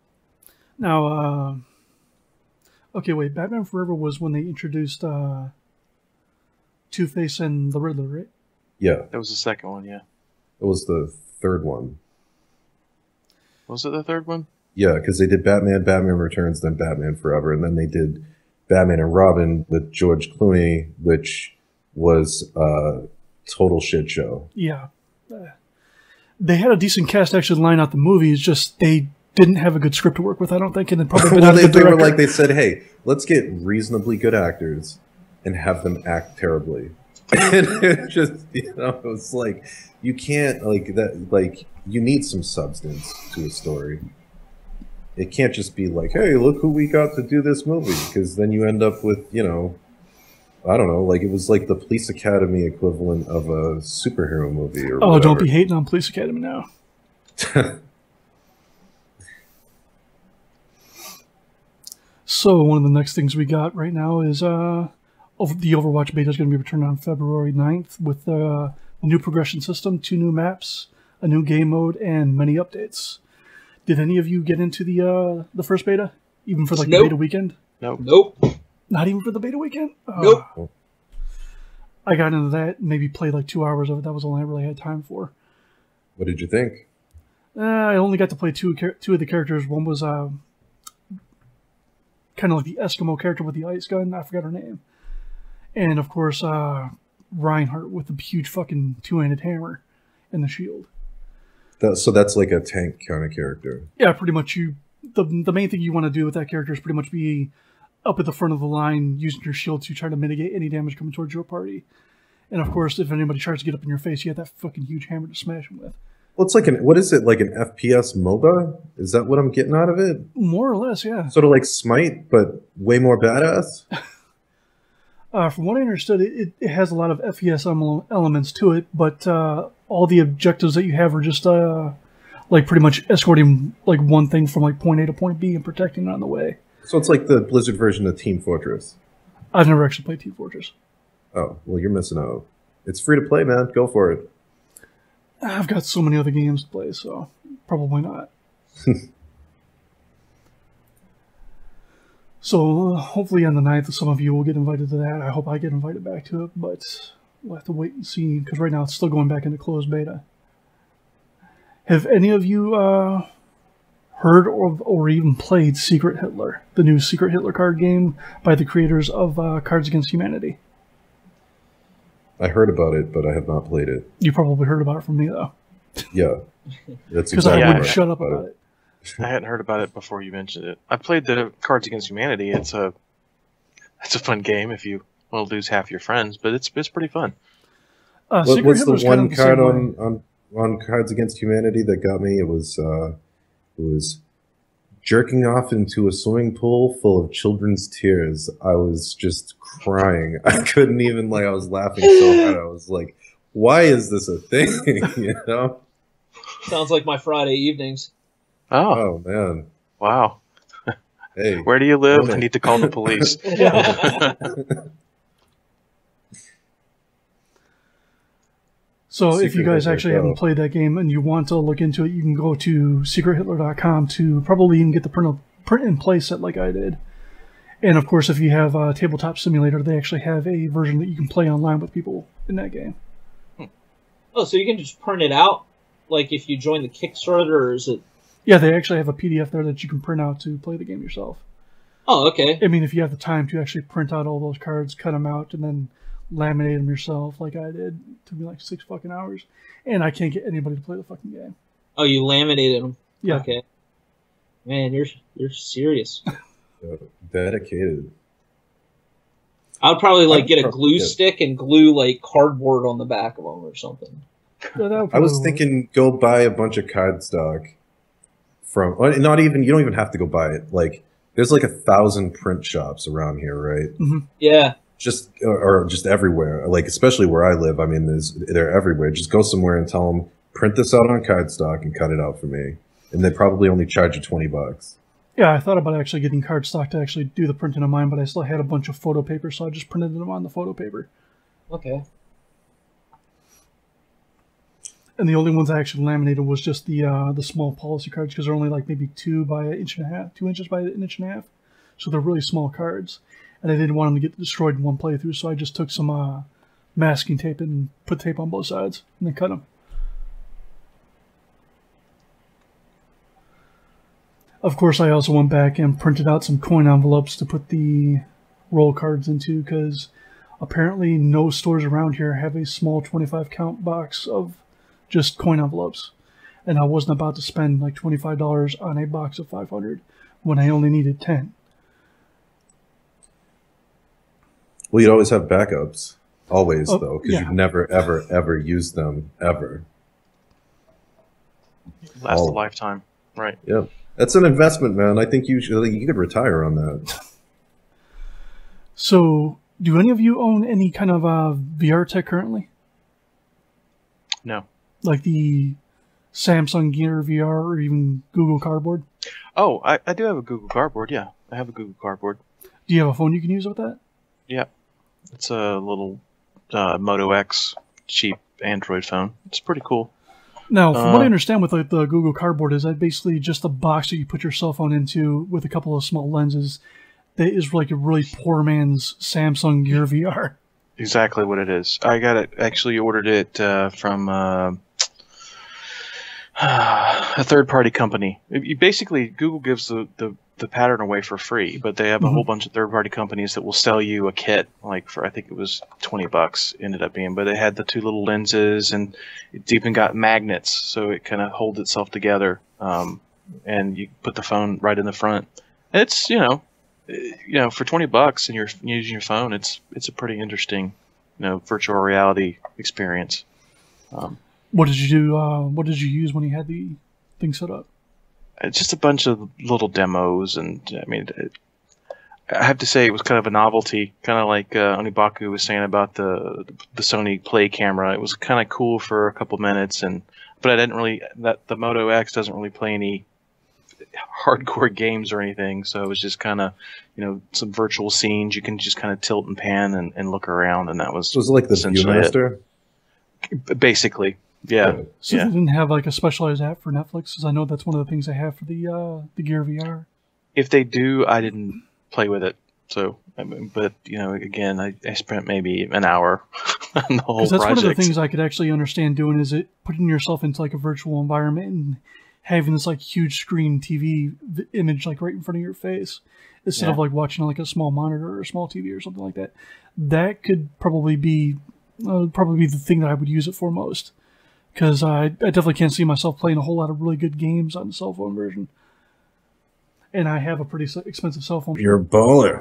Now, okay, wait. Batman Forever was when they introduced Two-Face and the Riddler, right? Yeah. That was the second one, yeah. It was the third one. Was it the third one? Yeah, because they did Batman Returns, then Batman Forever, and then they did Batman and Robin with George Clooney, which was a total shit show. Yeah. They had a decent cast actually line out the movie. It's just they didn't have a good script to work with, I don't think, and then probably they said, hey, let's get reasonably good actors and have them act terribly. And it just, it was like, you can't, like, that, like, you need some substance to a story. It can't just be like, hey, look who we got to do this movie, because then you end up with, I don't know, like, it was like the Police Academy equivalent of a superhero movie or whatever. Don't be hating on Police Academy now. So, one of the next things we got right now is the Overwatch beta is going to be returned on February 9th with a new progression system, 2 new maps, a new game mode, and many updates. Did any of you get into the first beta? Even for like the beta weekend? Nope. Not even for the beta weekend? Nope. I got into that, maybe played like 2 hours of it. That was all I really had time for. What did you think? I only got to play two of the characters. One was kind of like the Eskimo character with the ice gun. I forgot her name. And, of course, Reinhardt with the huge fucking 2-handed hammer and the shield. So that's like a tank kind of character. Yeah, pretty much. The main thing you want to do with that character is pretty much be up at the front of the line using your shield to try to mitigate any damage coming towards your party. And of course, if anybody tries to get up in your face, you have that fucking huge hammer to smash them with. Well, it's like what is it, like an FPS MOBA? Is that what I'm getting out of it? More or less, yeah. Sort of like Smite, but way more badass? From what I understood, it has a lot of FPS elements to it, but all the objectives that you have are just like pretty much escorting like one thing from like point A to point B and protecting it on the way. So it's like the Blizzard version of Team Fortress. I've never actually played Team Fortress. Oh, well, you're missing out. It's free to play, man. Go for it. I've got so many other games to play, so probably not. So hopefully on the 9th, some of you will get invited to that. I hope I get invited back to it, but we'll have to wait and see, because right now it's still going back into closed beta. Have any of you heard or even played Secret Hitler, the new Secret Hitler card game by the creators of Cards Against Humanity? I heard about it, but I have not played it. You probably heard about it from me, though. Yeah. That's Because I wouldn't right. shut up about it. I hadn't heard about it before you mentioned it. I played the Cards Against Humanity. It's a fun game if you want to lose half your friends, but it's pretty fun. What's the one card on Cards Against Humanity that got me? It was jerking off into a swimming pool full of children's tears. I was just crying. I couldn't even, I was laughing so hard. I was like, why is this a thing? You know? Sounds like my Friday evenings. Oh man. Wow. Hey. Where do you live? I need to call the police. So if you guys actually haven't played that game and you want to look into it, you can go to secrethitler.com to probably even get the print and play set like I did. And of course, if you have a Tabletop Simulator, they actually have a version that you can play online with people in that game. Oh, so you can just print it out? Like if you join the Kickstarter, or is it... Yeah, they actually have a PDF there that you can print out to play the game yourself. Oh, okay. I mean, if you have the time to actually print out all those cards, cut them out, and then laminate them yourself like I did, it took me like 6 fucking hours. And I can't get anybody to play the fucking game. Oh, you laminated them? Yeah. Okay. Man, you're serious. Dedicated. I would probably get a glue stick and glue cardboard on the back of them or something. I was thinking go buy a bunch of cardstock from, not even, you don't even have to go buy it. There's 1,000 print shops around here, right? Mm-hmm. Yeah. Just everywhere. Especially where I live. I mean, they're everywhere. Just go somewhere and tell them, print this out on cardstock and cut it out for me. And they probably only charge you $20. Yeah, I thought about actually getting cardstock to actually do the printing of mine, but I still had a bunch of photo paper, so I just printed them on the photo paper. Okay. And the only ones I actually laminated was just the small policy cards, because they're only maybe 2 by 1.5 inches, 2 inches by 1.5 inches. So they're really small cards. And I didn't want them to get destroyed in one playthrough, so I just took some masking tape and put tape on both sides, and then cut them. Of course, I also went back and printed out some coin envelopes to put the roll cards into, because apparently no stores around here have a small 25 count box of just coin envelopes. And I wasn't about to spend $25 on a box of 500 when I only needed 10. Well, you'd always have backups. Always, though, because yeah. you'd never, ever, ever use them, ever. Last a lifetime. Right. Yeah. That's an investment, man. I think you could retire on that. So, do any of you own any kind of VR tech currently? No. Like the Samsung Gear VR or even Google Cardboard? Oh, I do have a Google Cardboard, yeah. I have a Google Cardboard. Do you have a phone you can use with that? Yeah. It's a little Moto X cheap Android phone. It's pretty cool. Now, from what I understand with the Google Cardboard is that basically just a box that you put your cell phone into with a couple of small lenses that is a really poor man's Samsung Gear VR. Exactly what it is. I got it, actually ordered it from a third-party company. Basically, Google gives the pattern away for free, but they have a whole bunch of third-party companies that will sell you a kit, for I think it was $20 ended up being, but it had the 2 little lenses, and it's even got magnets, so it kind of holds itself together, and you put the phone right in the front. It's, for $20 and you're using your phone, it's a pretty interesting, virtual reality experience. What did you do? What did you use when you had the thing set up? Just a bunch of little demos, and I have to say it was kind of a novelty, kind of like Onibaku was saying about the Sony Play camera. It was kind of cool for a couple minutes, but I didn't really the Moto X doesn't really play any hardcore games or anything, so it was just kind of some virtual scenes you can just kind of tilt and pan and look around, and that was So was it like the Viewmaster? Basically, yeah. So yeah. they didn't have like a specialized app for Netflix, because I know that's one of the things they have for the Gear VR. If they do, I didn't play with it, so but again, I spent maybe an hour on the whole project. Because that's one of the things I could actually understand doing, is it putting yourself into like a virtual environment and having this like huge screen TV image like right in front of your face, instead of like watching on like a small monitor or a small TV or something like that. That could probably be the thing that I would use it for most, because I definitely can't see myself playing a whole lot of really good games on the cell phone version, and I have a pretty expensive cell phone. You're a baller.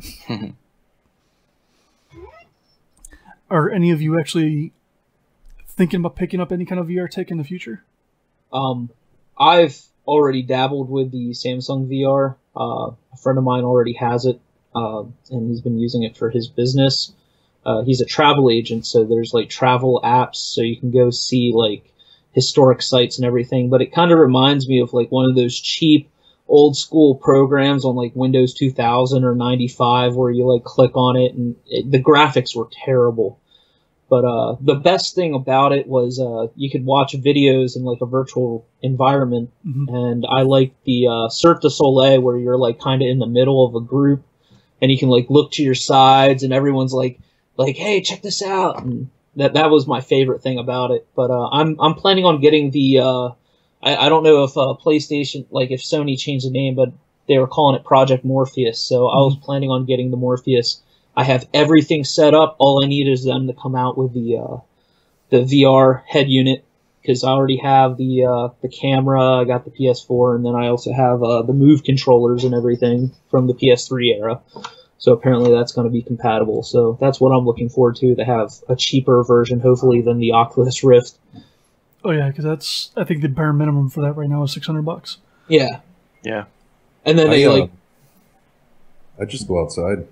Are any of you actually thinking about picking up any kind of VR tech in the future? I've already dabbled with the Samsung VR. A friend of mine already has it, and he's been using it for his business. He's a travel agent, so there's like travel apps, so you can go see like historic sites and everything. But it kind of reminds me of like one of those cheap old school programs on like Windows 2000 or 95 where you like click on it, and the graphics were terrible. But the best thing about it was you could watch videos in like a virtual environment, and I like the Cirque du Soleil, where you're like kind of in the middle of a group, and you can like look to your sides, and everyone's like, hey, check this out, and that was my favorite thing about it. But I'm planning on getting the I don't know if PlayStation, like if Sony changed the name, but they were calling it Project Morpheus, so I was planning on getting the Morpheus. I have everything set up. All I need is them to come out with the VR head unit, because I already have the camera. I got the PS4, and then I also have the Move controllers and everything from the PS3 era. So apparently that's going to be compatible. So that's what I'm looking forward to have a cheaper version, hopefully, than the Oculus Rift. Oh yeah, because I think the bare minimum for that right now is $600. Yeah. Yeah. And then I just go outside.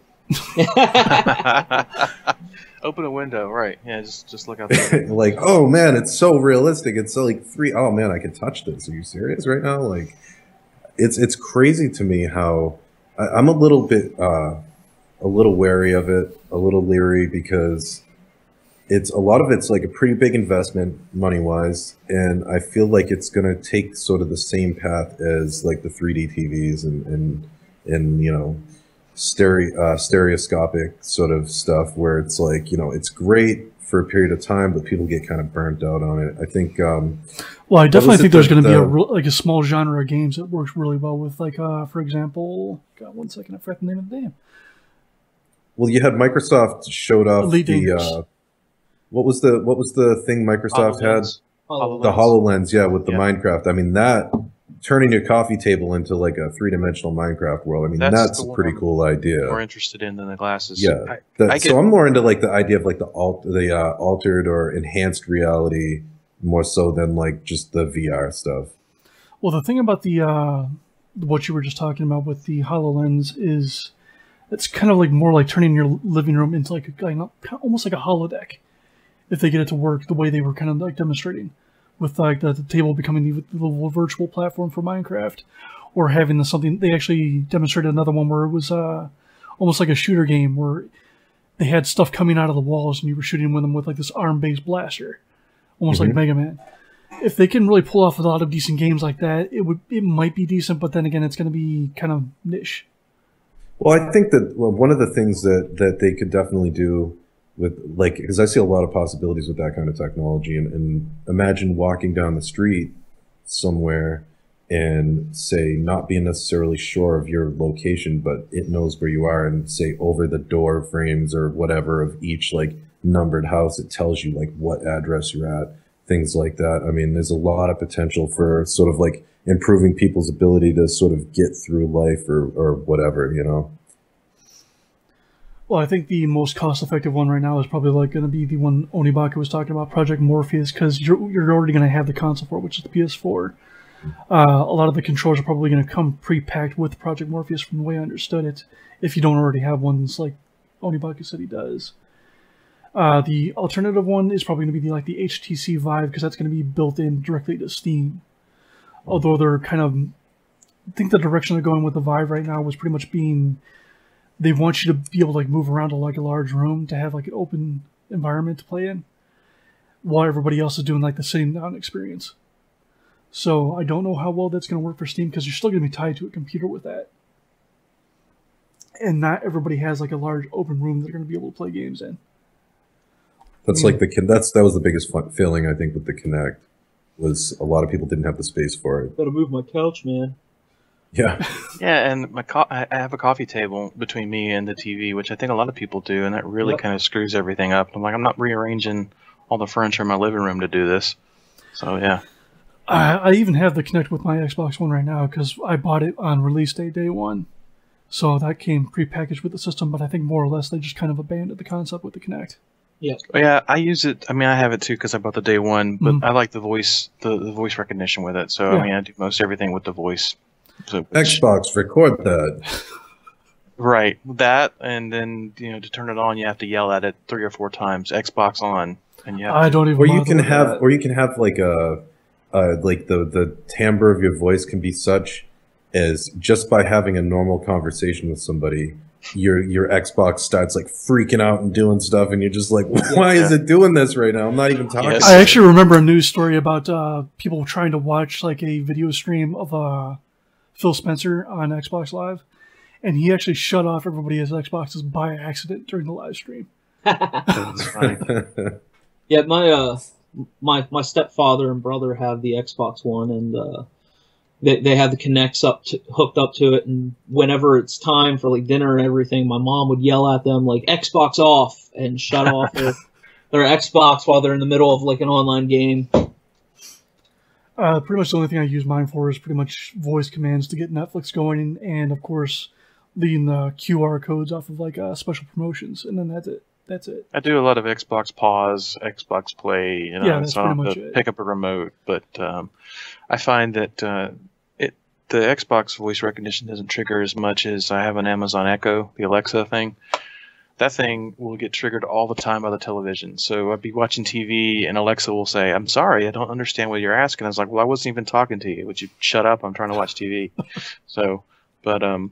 Open a window, right? Yeah, just look out there. Like, oh man, it's so realistic. It's so like oh man, I can touch this. Are you serious right now? Like, it's crazy to me how I'm a little bit a little wary of it, a little leery, because a lot of it's like a pretty big investment money wise, and I feel like it's gonna take sort of the same path as like the 3D TVs and stereoscopic sort of stuff, where it's like, it's great for a period of time, but people get kind of burnt out on it. I think. Well, I definitely think there's going to be a small genre of games that works really well with, like, for example, God, 1 second, I forgot the name of the game. Well, you had Microsoft showed off what was the thing Microsoft had? HoloLens. The HoloLens, yeah, with the Minecraft. I mean, that turning your coffee table into like a three-dimensional Minecraft world. I mean, that's a pretty cool idea. More interested in than the glasses. Yeah, so I'm more into like the idea of like the altered or enhanced reality more so than like just the VR stuff. Well, the thing about the what you were just talking about with the HoloLens is it's kind of like more like turning your living room into like almost like a holodeck, if they get it to work the way they were kind of like demonstrating, with like the table becoming the little virtual platform for Minecraft, or having something. They actually demonstrated another one where it was almost like a shooter game where they had stuff coming out of the walls and you were shooting with them with like this arm-based blaster, almost like Mega Man. If they can really pull off a lot of decent games like that, it might be decent, but then again, it's going to be kind of niche. Well, I think that one of the things that they could definitely do with, like, because I see a lot of possibilities with that kind of technology, and imagine walking down the street somewhere and say not being necessarily sure of your location, but it knows where you are, and say over the door frames or whatever of each like numbered house, it tells you like what address you're at, things like that. I mean, there's a lot of potential for sort of like improving people's ability to sort of get through life or whatever, you know. Well, I think the most cost-effective one right now is probably like going to be the one Onibaka was talking about, Project Morpheus, because you're already going to have the console for it, which is the PS4. A lot of the controllers are probably going to come pre-packed with Project Morpheus, from the way I understood it, if you don't already have ones like Onibaka said he does. The alternative one is probably going to be like the HTC Vive, because that's going to be built in directly to Steam. Although they're kind of, I think the direction they're going with the Vive right now was pretty much being, they want you to be able to like move around to like a large room to have like an open environment to play in, while everybody else is doing like the sitting down experience. So I don't know how well that's going to work for Steam, because you're still going to be tied to a computer with that. And not everybody has like a large open room they're going to be able to play games in. That's like that was the biggest feeling I think with the Kinect, was a lot of people didn't have the space for it. Gotta move my couch, man. Yeah. Yeah, and I have a coffee table between me and the TV, which I think a lot of people do, and that really kind of screws everything up. I'm like, I'm not rearranging all the furniture in my living room to do this. So yeah. I even have the Kinect with my Xbox One right now, because I bought it on release day one. So that came pre-packaged with the system, but I think more or less they just kind of abandoned the concept with the Kinect. Yeah. Yeah, I use it. I mean, I have it too because I bought the day one, but I like the voice recognition with it. So I mean, I do most everything with the voice. So, Xbox, record that. Right, that, and then to turn it on, you have to yell at it 3 or 4 times. Xbox on, and you have. I don't even. Or you can have like like the timbre of your voice can be such as just by having a normal conversation with somebody, your Xbox starts like freaking out and doing stuff, and you're just like, why is it doing this right now? I'm not even talking. Yes. I actually remember a news story about people trying to watch like a video stream of Phil Spencer on Xbox Live, and he actually shut off everybody else's Xboxes by accident during the live stream. That's funny. Yeah, my stepfather and brother have the Xbox One, and they have the Kinects hooked up to it, and whenever it's time for like dinner and everything, my mom would yell at them like Xbox off and shut off their Xbox while they're in the middle of like an online game. Pretty much the only thing I use mine for is pretty much voice commands to get Netflix going, and of course leading the QR codes off of like special promotions, and then that's it. I do a lot of Xbox Pause, Xbox Play, that's so I don't pretty have much to it. pick up a remote. But I find that the Xbox voice recognition doesn't trigger as much as I have an Amazon Echo, the Alexa thing. That thing will get triggered all the time by the television. So I'd be watching TV, and Alexa will say, "I'm sorry, I don't understand what you're asking." I was like, "Well, I wasn't even talking to you. Would you shut up? I'm trying to watch TV." So the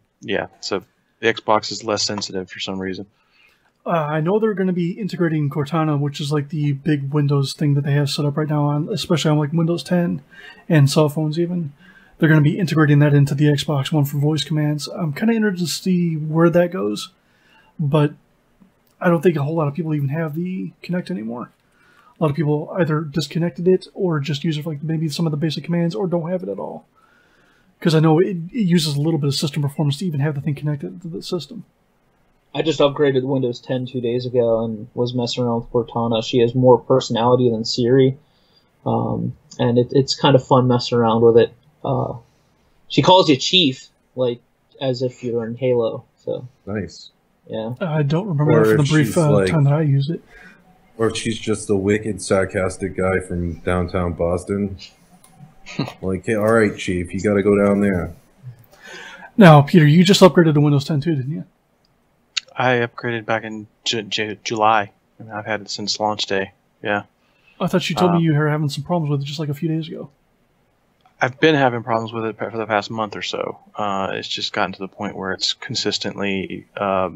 Xbox is less sensitive for some reason. I know they're going to be integrating Cortana, which is like the big Windows thing that they have set up right now, especially on like Windows 10 and cell phones even. They're going to be integrating that into the Xbox One for voice commands. I'm kind of interested to see where that goes, but I don't think a whole lot of people even have the Kinect anymore. A lot of people either disconnected it or just use it for like maybe some of the basic commands, or don't have it at all. Because I know it uses a little bit of system performance to even have the thing connected to the system. I just upgraded Windows 10 2 days ago and was messing around with Cortana. She has more personality than Siri, and it's kind of fun messing around with it. She calls you Chief, like as if you're in Halo. So nice. Yeah. I don't remember that from the brief time that I used it. Or if she's just a wicked, sarcastic guy from downtown Boston. Like, hey, all right, Chief, you got to go down there. Now, Peter, you just upgraded to Windows 10 too, didn't you? I upgraded back in July. I mean, I've had it since launch day. Yeah. I thought you told me you were having some problems with it just like a few days ago. I've been having problems with it for the past month or so. It's just gotten to the point where it's consistently...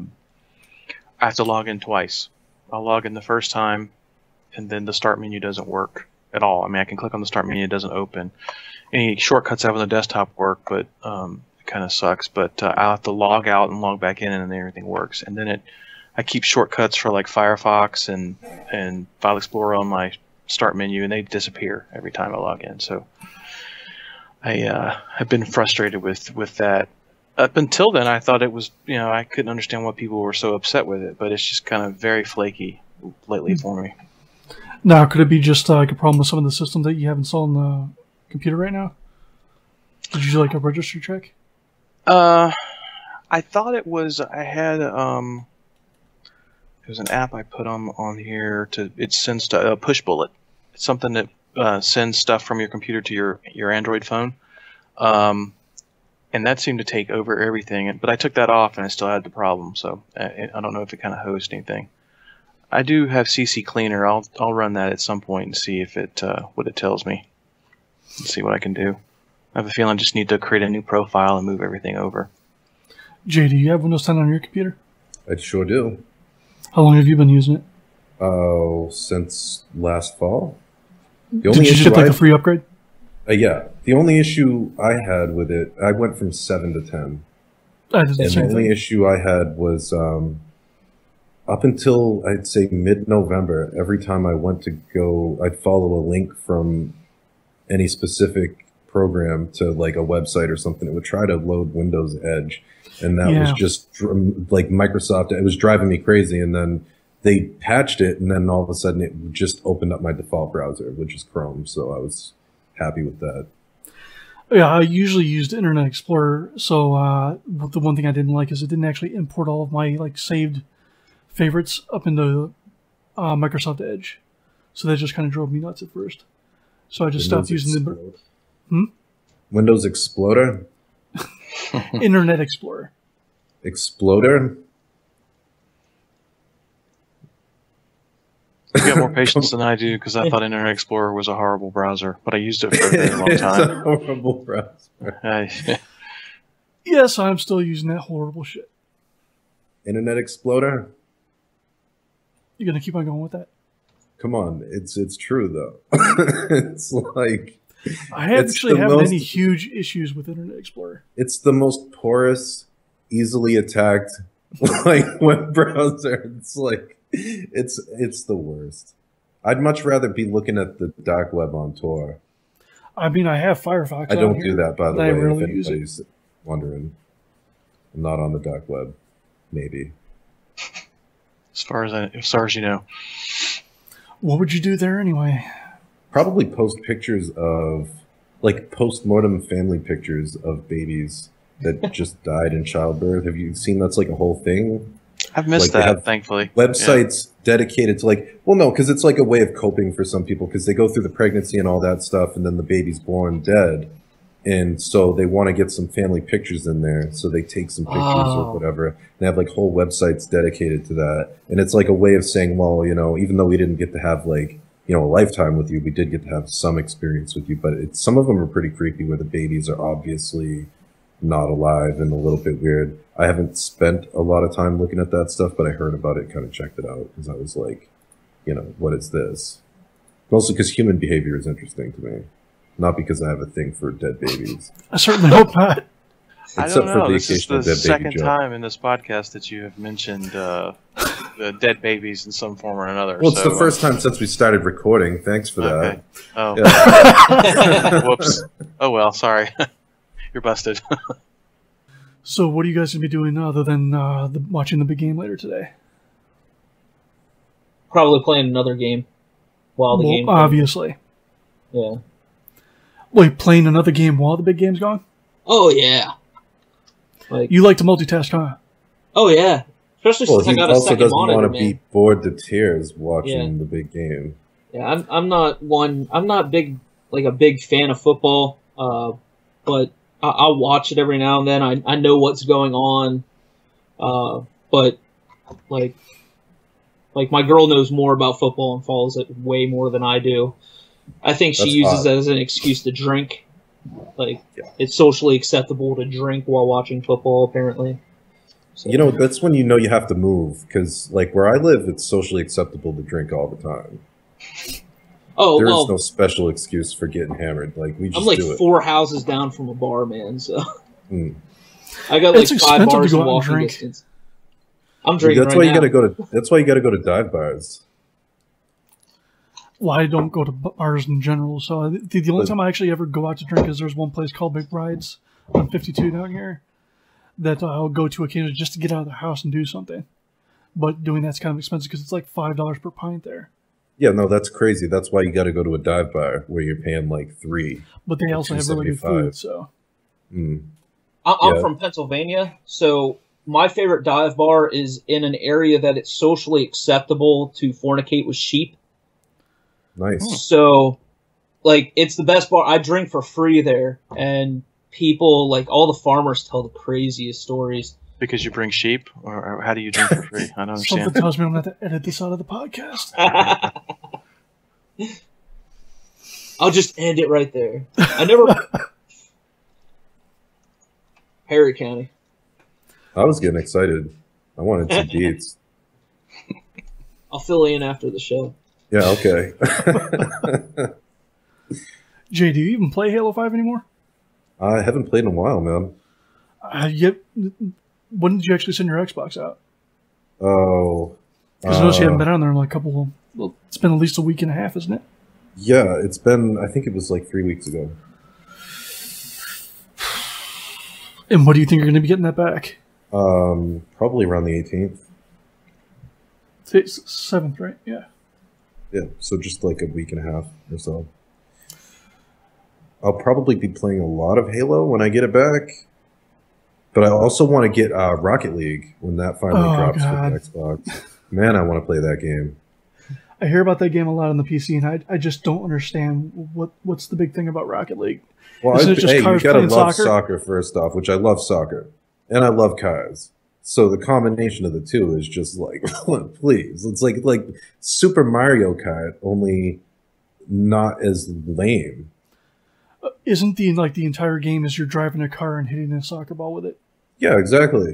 I have to log in twice. I'll log in the first time, and then the start menu doesn't work at all. I mean, I can click on the start menu, it doesn't open. Any shortcuts I have on the desktop work, but it kind of sucks. But I'll have to log out and log back in, and then everything works. And then I keep shortcuts for like Firefox and File Explorer on my start menu, and they disappear every time I log in. So I have been frustrated with that. Up until then, I thought it was, I couldn't understand why people were so upset with it, but it's just kind of very flaky lately for me. Now, could it be just like a problem with some of the systems that you have installed on the computer right now? Did you do like a registry check? I thought it was, I had there's an app I put on here it sends to Push Bullet. It's something that sends stuff from your computer to your Android phone. And that seemed to take over everything. But I took that off and I still had the problem. So I don't know if it kind of hosts anything. I do have CC Cleaner. I'll run that at some point and see if it what it tells me. And see what I can do. I have a feeling I just need to create a new profile and move everything over. Jay, do you have Windows 10 on your computer? I sure do. How long have you been using it? Oh, since last fall. Did you get like a free upgrade? Yeah. The only issue I had with it, I went from 7 to 10. The only issue I had was up until, I'd say, mid-November, every time I went to go, I'd follow a link from any specific program to like a website or something. It would try to load Windows Edge. And that was just like Microsoft. It was driving me crazy. And then they patched it. And then all of a sudden it just opened up my default browser, which is Chrome. So I was happy with that. Yeah, I usually used Internet Explorer. So the one thing I didn't like is it didn't actually import all of my like saved favorites up into Microsoft Edge. So that just kind of drove me nuts at first. So I just stopped using the Windows Exploder? Internet Explorer. Exploder? You got more patience than I do because I thought Internet Explorer was a horrible browser, but I used it for a very long time. It's a horrible browser. Yes, I'm still using that horrible shit. Internet Explorer? You gonna keep on going with that? Come on, it's true though. It's like I actually haven't any huge issues with Internet Explorer. It's the most porous, easily attacked like web browser. It's like it's the worst. I'd much rather be looking at the dark web on Tor. I mean, I have Firefox. I don't do that, by the way. Rarely if anybody's wondering, I'm not on the dark web. Maybe. As far as you know. What would you do there anyway? Probably post pictures of, like, post-mortem family pictures of babies that just died in childbirth. Have you seen that's like a whole thing? I've missed that, thankfully. Websites dedicated to like, well, no, because it's like a way of coping for some people because they go through the pregnancy and all that stuff and then the baby's born dead. And so they want to get some family pictures in there. So they take some pictures or whatever. They have like whole websites dedicated to that. And it's like a way of saying, well, you know, even though we didn't get to have like, you know, a lifetime with you, we did get to have some experience with you. But some of them are pretty creepy where the babies are obviously not alive and a little bit weird. I haven't spent a lot of time looking at that stuff, but I heard about it, kind of checked it out because I was like, you know, what is this? Mostly because human behavior is interesting to me. Not because I have a thing for dead babies. I certainly hope not. I don't know. This is the second time in this podcast that you have mentioned the dead babies in some form or another. Well, it's the first time since we started recording. Thanks for that. Oh. Yeah. Whoops. Oh, well, sorry. You're busted. So what are you guys going to be doing other than watching the big game later today? Probably playing another game while the game. Obviously. Yeah. Wait, playing another game while the big game's going? Oh, yeah. Like, you like to multitask, huh? Oh, yeah. Especially since I got a second monitor, man. He also doesn't want to be bored to tears watching the big game. Yeah, I'm not a big fan of football, but I'll watch it every now and then. I know what's going on, but like my girl knows more about football and follows it way more than I do. I think she uses it as an excuse to drink. Like, it's socially acceptable to drink while watching football, apparently. So, you know, that's when you know you have to move, because, like, where I live, it's socially acceptable to drink all the time. Oh, there is no special excuse for getting hammered. Like, we just do it. I'm like 4 houses down from a bar, man, so... I got like 5 bars in walking distance. I'm drinking that's why you gotta go to dive bars. Well, I don't go to bars in general, so the only time I actually ever go out to drink is there's one place called Big Brides on 52 down here that I'll go to occasionally just to get out of the house and do something. But doing that's kind of expensive because it's like $5 per pint there. Yeah, no, that's crazy. That's why you got to go to a dive bar where you're paying like $3. But they also have really good food, so. I'm from Pennsylvania, so my favorite dive bar is in an area that it's socially acceptable to fornicate with sheep. Nice. So, like, it's the best bar. I drink for free there, and people, like, all the farmers tell the craziest stories. Because you bring sheep, or how do you drink for free? I don't understand. Something tells me I'm going to have to edit this out of the podcast. I'll just end it right there. I never... Perry County. I was getting excited. I wanted some beats. I'll fill in after the show. Yeah, okay. Jay, do you even play Halo 5 anymore? I haven't played in a while, man. When did you actually send your Xbox out? Oh. Because I noticed you haven't been on there in like well, it's been at least a week and a half, isn't it? Yeah, it's been, I think it was like 3 weeks ago. And what do you think you're going to be getting that back? Probably around the 18th. It's 7th, right? Yeah. Yeah, so just like a week and a half or so. I'll probably be playing a lot of Halo when I get it back. But I also want to get Rocket League when that finally drops for the Xbox. Man, I want to play that game. I hear about that game a lot on the PC, and I just don't understand what's the big thing about Rocket League. Well, Isn't it just you cars gotta playing love soccer? first off, which I love soccer, and I love cars. So the combination of the two is just like, please, it's like Super Mario Kart, only not as lame. Isn't the entire game is you're driving a car and hitting a soccer ball with it? Yeah, exactly.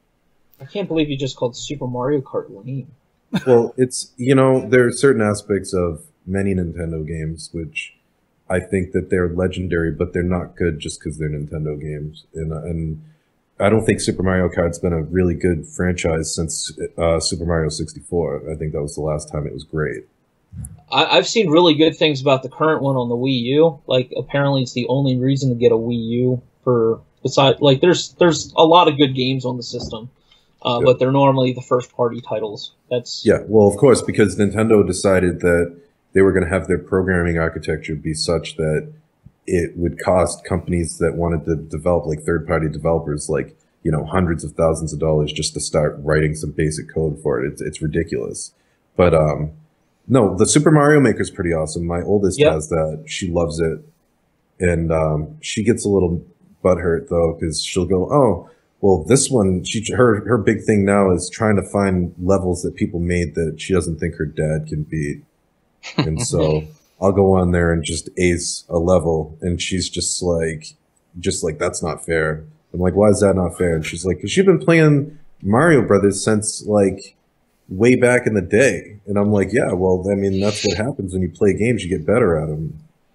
I can't believe you just called Super Mario Kart lame. Well, it's, there are certain aspects of many Nintendo games which I think that they're legendary, but they're not good just because they're Nintendo games. And I don't think Super Mario Kart's been a really good franchise since Super Mario 64. I think that was the last time it was great. I've seen really good things about the current one on the Wii U. Like, apparently it's the only reason to get a Wii U besides, like, there's a lot of good games on the system. But they're normally the first-party titles. Yeah, well, of course, because Nintendo decided that they were going to have their programming architecture be such that it would cost companies that wanted to develop, like third-party developers, like, hundreds of thousands of dollars just to start writing some basic code for it. It's ridiculous. But no, the Super Mario Maker is pretty awesome. My oldest has that; she loves it, and she gets a little butthurt though because she'll go, "Oh, well, this one, her big thing now is trying to find levels that people made that she doesn't think her dad can beat." And so I'll go on there and just ace a level, and she's just like, that's not fair. I'm like, why is that not fair? And she's like, because you've been playing Mario Brothers since like way back in the day. And I'm like, yeah, well, I mean, that's what happens when you play games, you get better at them,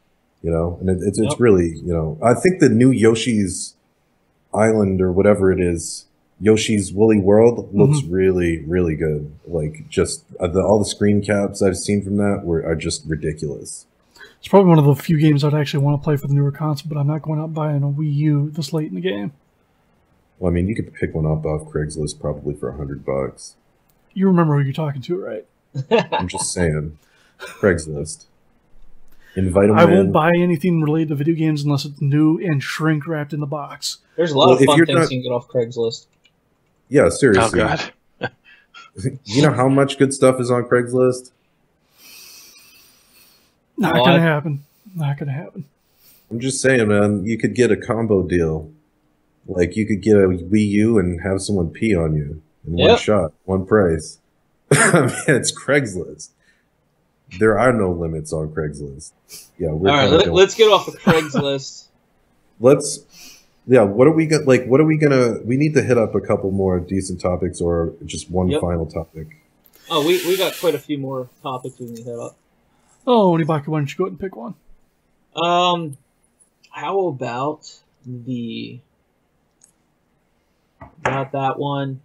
and it's really, I think the new Yoshi's Island or whatever it is, Yoshi's Woolly World looks really, really good. Like, just all the screen caps I've seen from that are just ridiculous. It's probably one of the few games I'd actually want to play for the newer console, but I'm not going out buying a Wii U this late in the game. Well, I mean, you could pick one up off Craigslist probably for $100. You remember who you're talking to, right? I'm just saying, Craigslist. Invite them I won't buy anything related to video games unless it's new and shrink wrapped in the box. There's a lot of fun things you can get off Craigslist. Yeah, seriously. Oh, God. You know how much good stuff is on Craigslist? Not going to happen. Not going to happen. I'm just saying, man, you could get a combo deal. Like, you could get a Wii U and have someone pee on you in one shot, one price. I mean, it's Craigslist. There are no limits on Craigslist. Yeah, all right, let's get off of Craigslist. What are we gonna like? What are we gonna? We need to hit up a couple more decent topics, or just one final topic. Oh, we got quite a few more topics we can hit up. Oh, Onibaki, why don't you go ahead and pick one? How about not that one.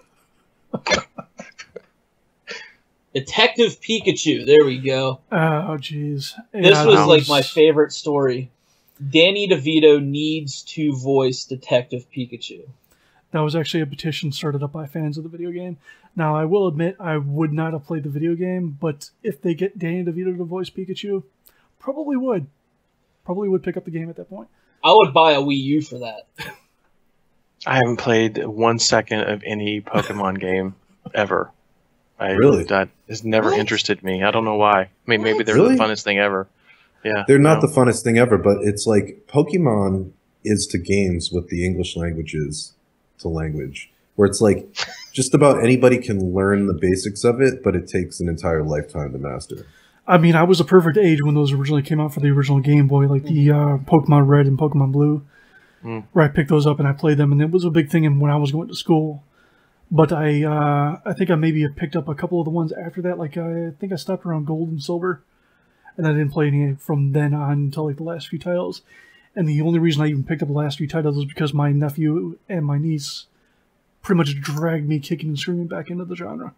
Detective Pikachu. There we go. Oh, jeez. This was like my favorite story. Danny DeVito needs to voice Detective Pikachu. That was actually a petition started up by fans of the video game. Now, I will admit I would not have played the video game, but if they get Danny DeVito to voice Pikachu, probably would. Probably would pick up the game at that point. I would buy a Wii U for that. I haven't played 1 second of any Pokemon game ever. Really? That has never interested me. I don't know why. I mean, maybe they're Really? the funnest thing ever. Yeah, They're not the funnest thing ever, but it's like Pokemon is to games what the English language is to language, where it's like just about anybody can learn the basics of it, but it takes an entire lifetime to master. I mean, I was a perfect age when those originally came out for the original Game Boy, like the Pokemon Red and Pokemon Blue, where I picked those up and I played them, and it was a big thing when I was going to school. But I think I maybe picked up a couple of the ones after that. Like I think I stopped around Gold and Silver, and I didn't play any from then on until like the last few titles. And the only reason I even picked up the last few titles was because my nephew and my niece pretty much dragged me kicking and screaming back into the genre.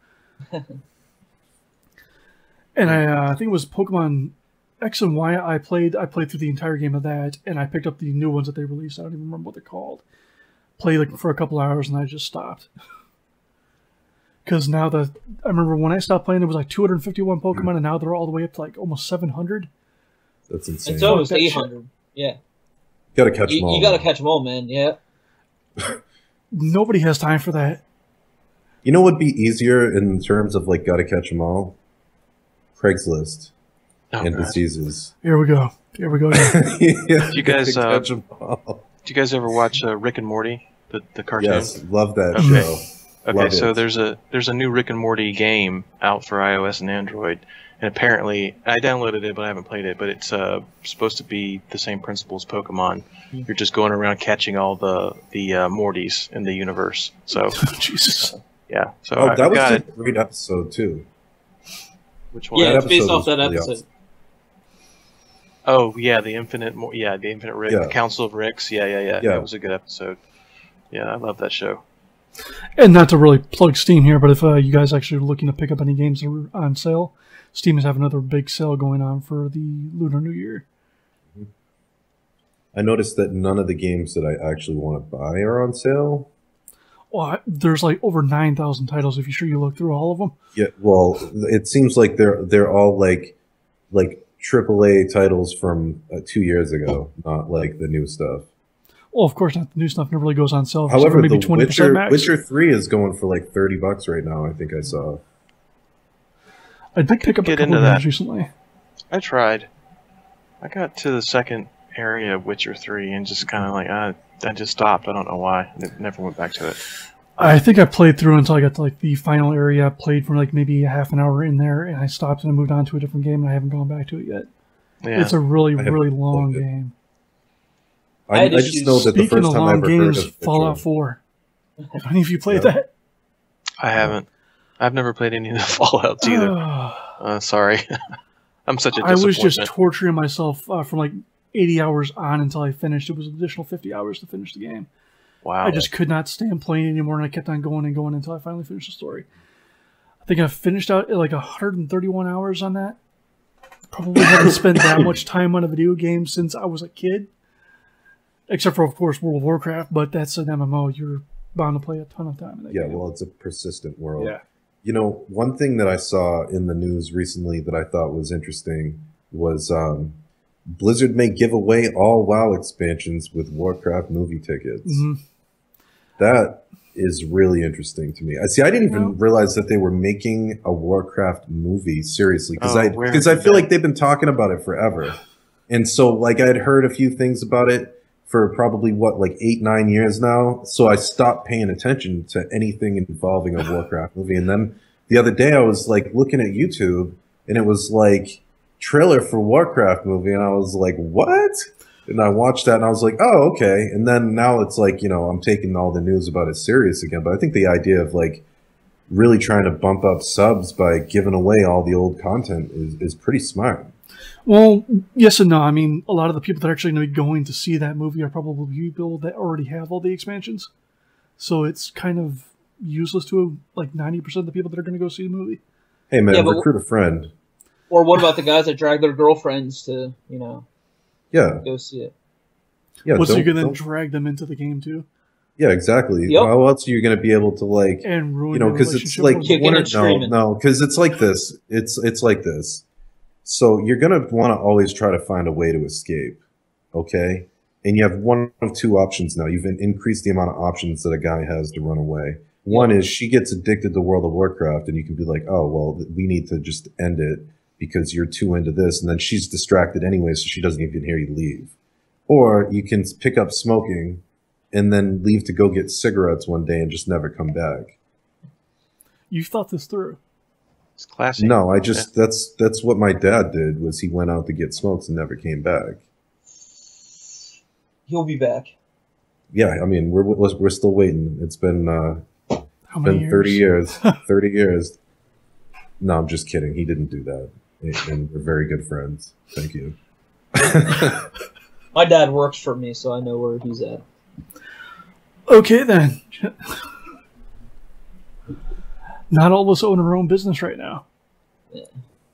And I think it was Pokemon X and Y. I played through the entire game of that, and I picked up the new ones that they released. I don't even remember what they're called. Played like for a couple hours, and I just stopped. Because now I remember when I stopped playing, there was like 251 Pokemon, and now they're all the way up to like almost 700. That's insane. It's almost 800. Yeah. You gotta catch them all. You gotta catch them all, man. Yeah. Nobody has time for that. You know what would be easier in terms of like gotta catch them all? Craigslist and diseases. Here we go. Here we go. Yeah, Do you guys catch 'em all. do you guys ever watch Rick and Morty, the cartoon? Yes, love that Okay. show. Okay, Love so it. there's a new Rick and Morty game out for iOS and Android, and apparently I downloaded it, but I haven't played it. But it's supposed to be the same principle as Pokemon. You're just going around catching all the Mortys in the universe. So Jesus. yeah, so Oh, I that was got a it. great episode too. Which one? Yeah, That it's based episode off that was really episode. awesome. Oh yeah, the Infinite Rick, Yeah. the Council of Ricks. Yeah. Yeah. That was a good episode. Yeah, I love that show. And not to really plug Steam here, but if you guys actually are looking to pick up any games that are on sale, Steam is having another big sale going on for the Lunar New Year. I noticed that none of the games that I actually want to buy are on sale. Well, there's like over 9,000 titles if you're sure you look through all of them. Yeah, well, it seems like they're all like AAA titles from 2 years ago, not like the new stuff. Well, of course not. The new stuff never really goes on sale. except However, for maybe the 20% max. Witcher 3 is going for like $30 right now. I think I saw. I did pick up a Get couple into of games that. recently. I tried. I got to the second area of Witcher 3 and just kind of like I just stopped. I don't know why. I never went back to it. I think I played through until I got to like the final area. I played for like maybe a half an hour in there, and I stopped and I moved on to a different game, and I haven't gone back to it yet. Yeah. It's a really, haven't really long played it. game. I just know that the Speaking first of time I long ever games, heard of Fallout Witcher- 4. Have any of you played Yeah. that? I haven't. I've never played any of the Fallouts either. Sorry. I'm such a I was disappointment. just torturing myself from like 80 hours on until I finished. It was an additional 50 hours to finish the game. Wow. I just could not stand playing anymore, and I kept on going and going until I finally finished the story. I think I finished out at like 131 hours on that. Probably haven't spent that much time on a video game since I was a kid. Except for, of course, World of Warcraft, but that's an MMO. You're bound to play a ton of time in that Yeah, game. well, it's a persistent world. Yeah. You know, one thing that I saw in the news recently that I thought was interesting was Blizzard may give away all WoW expansions with Warcraft movie tickets. Mhm. That is really interesting to me. I see. I didn't even Well- realize that they were making a Warcraft movie seriously because Oh, where I have you feel been? like they've been talking about it forever, and so like I had heard a few things about it for probably like 8-9 years now. So I stopped paying attention to anything involving a Warcraft movie, and then the other day I was like looking at YouTube, and it was like trailer for Warcraft movie, and I was like, what? And I watched that and I was like, oh, okay. And then now it's like, you know, I'm taking all the news about it serious again. But I think the idea of like really trying to bump up subs by giving away all the old content is pretty smart. Well, yes and no. I mean, a lot of the people that are actually going to be going to see that movie are probably people that already have all the expansions. So it's kind of useless to like 90% of the people that are going to go see the movie. Hey, man, Yeah, but recruit a friend. Or what about the guys that drag their girlfriends to, Yeah. go see it? Yeah. Well, so you don't- can then don't- drag them into the game too. yeah, exactly. Yep. How else are you going to be able to like, And ruin you know, your because it's relationship like with Kicking them. and streaming. because it's like this. It's like this. So you're gonna want to always try to find a way to escape, okay? and you have one of two options now. You've increased the amount of options that a guy has to run away. One is she gets addicted to World of Warcraft, and you can be like, oh, well, we need to just end it because you're too into this. And then she's distracted anyway, so she doesn't even hear you leave. Or you can pick up smoking and then leave to go get cigarettes one day and just never come back. You thought this through. It's classic. No, that's what my dad did, was he went out to get smokes and never came back. He'll be back. Yeah, I mean, we're still waiting. It's been How many years? 30 years. 30 years. No, I'm just kidding. He didn't do that. And we're very good friends. Thank you. My dad works for me, so I know where he's at. Okay, then. Not all of us own our own business right now. Yeah.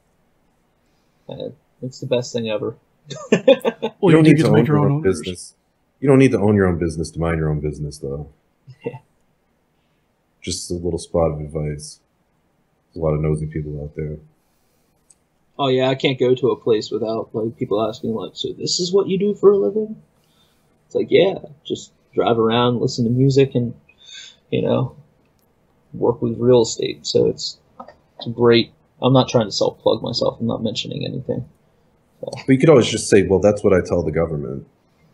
It's the best thing ever. Well, You don't need get to make own your own owners. business. You don't need to own your own business to mind your own business, though. Yeah. Just a little spot of advice. There's a lot of nosy people out there. Oh yeah, I can't go to a place without like people asking like, so this is what you do for a living? It's like, yeah, just drive around, listen to music, and work with real estate. So it's great. I'm not trying to self-plug myself. I'm not mentioning anything. So. But you could always just say, well, that's what I tell the government.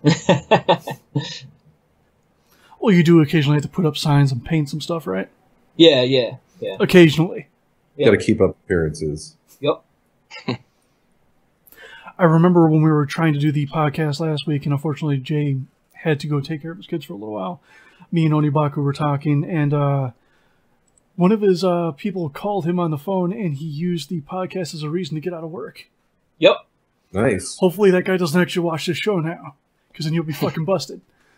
Well, you do occasionally have to put up signs and paint some stuff, right? Yeah. Occasionally. You got to keep up appearances. Yep. I remember when we were trying to do the podcast last week, and unfortunately Jay had to go take care of his kids for a little while. Me and Onibaku were talking, and one of his people called him on the phone, and he used the podcast as a reason to get out of work. Yep. Nice. Hopefully that guy doesn't actually watch this show now, because then you'll be fucking busted.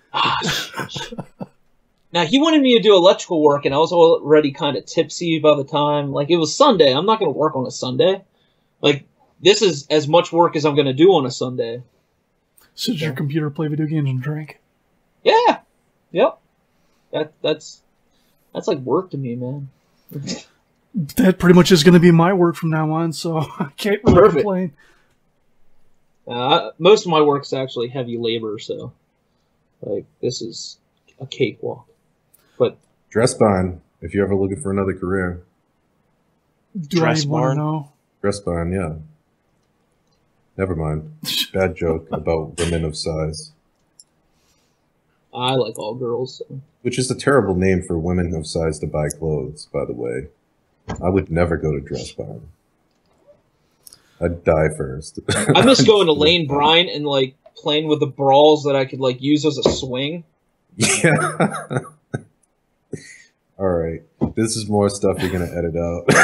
Now, he wanted me to do electrical work, and I was already kind of tipsy by the time. Like, it was Sunday. I'm not going to work on a Sunday. Like, this is as much work as I'm going to do on a Sunday. Sit at your computer, play video games, and drink. Yeah. Yep. That's like work to me, man. That pretty much is going to be my work from now on, so I can't really complain. Most of my work is actually heavy labor, so like this is a cakewalk. But Dressbarn, if you're ever looking for another career. Do I even want to know? Dressbarn, yeah. Never mind. Bad joke about women of size. I like all girls. So. Which is a terrible name for women of size to buy clothes, by the way. I would never go to Dressbarn. I'd die first. I miss going to Lane Bryant and like playing with the brawls that I could like use as a swing. Yeah. All right. This is more stuff you're going to edit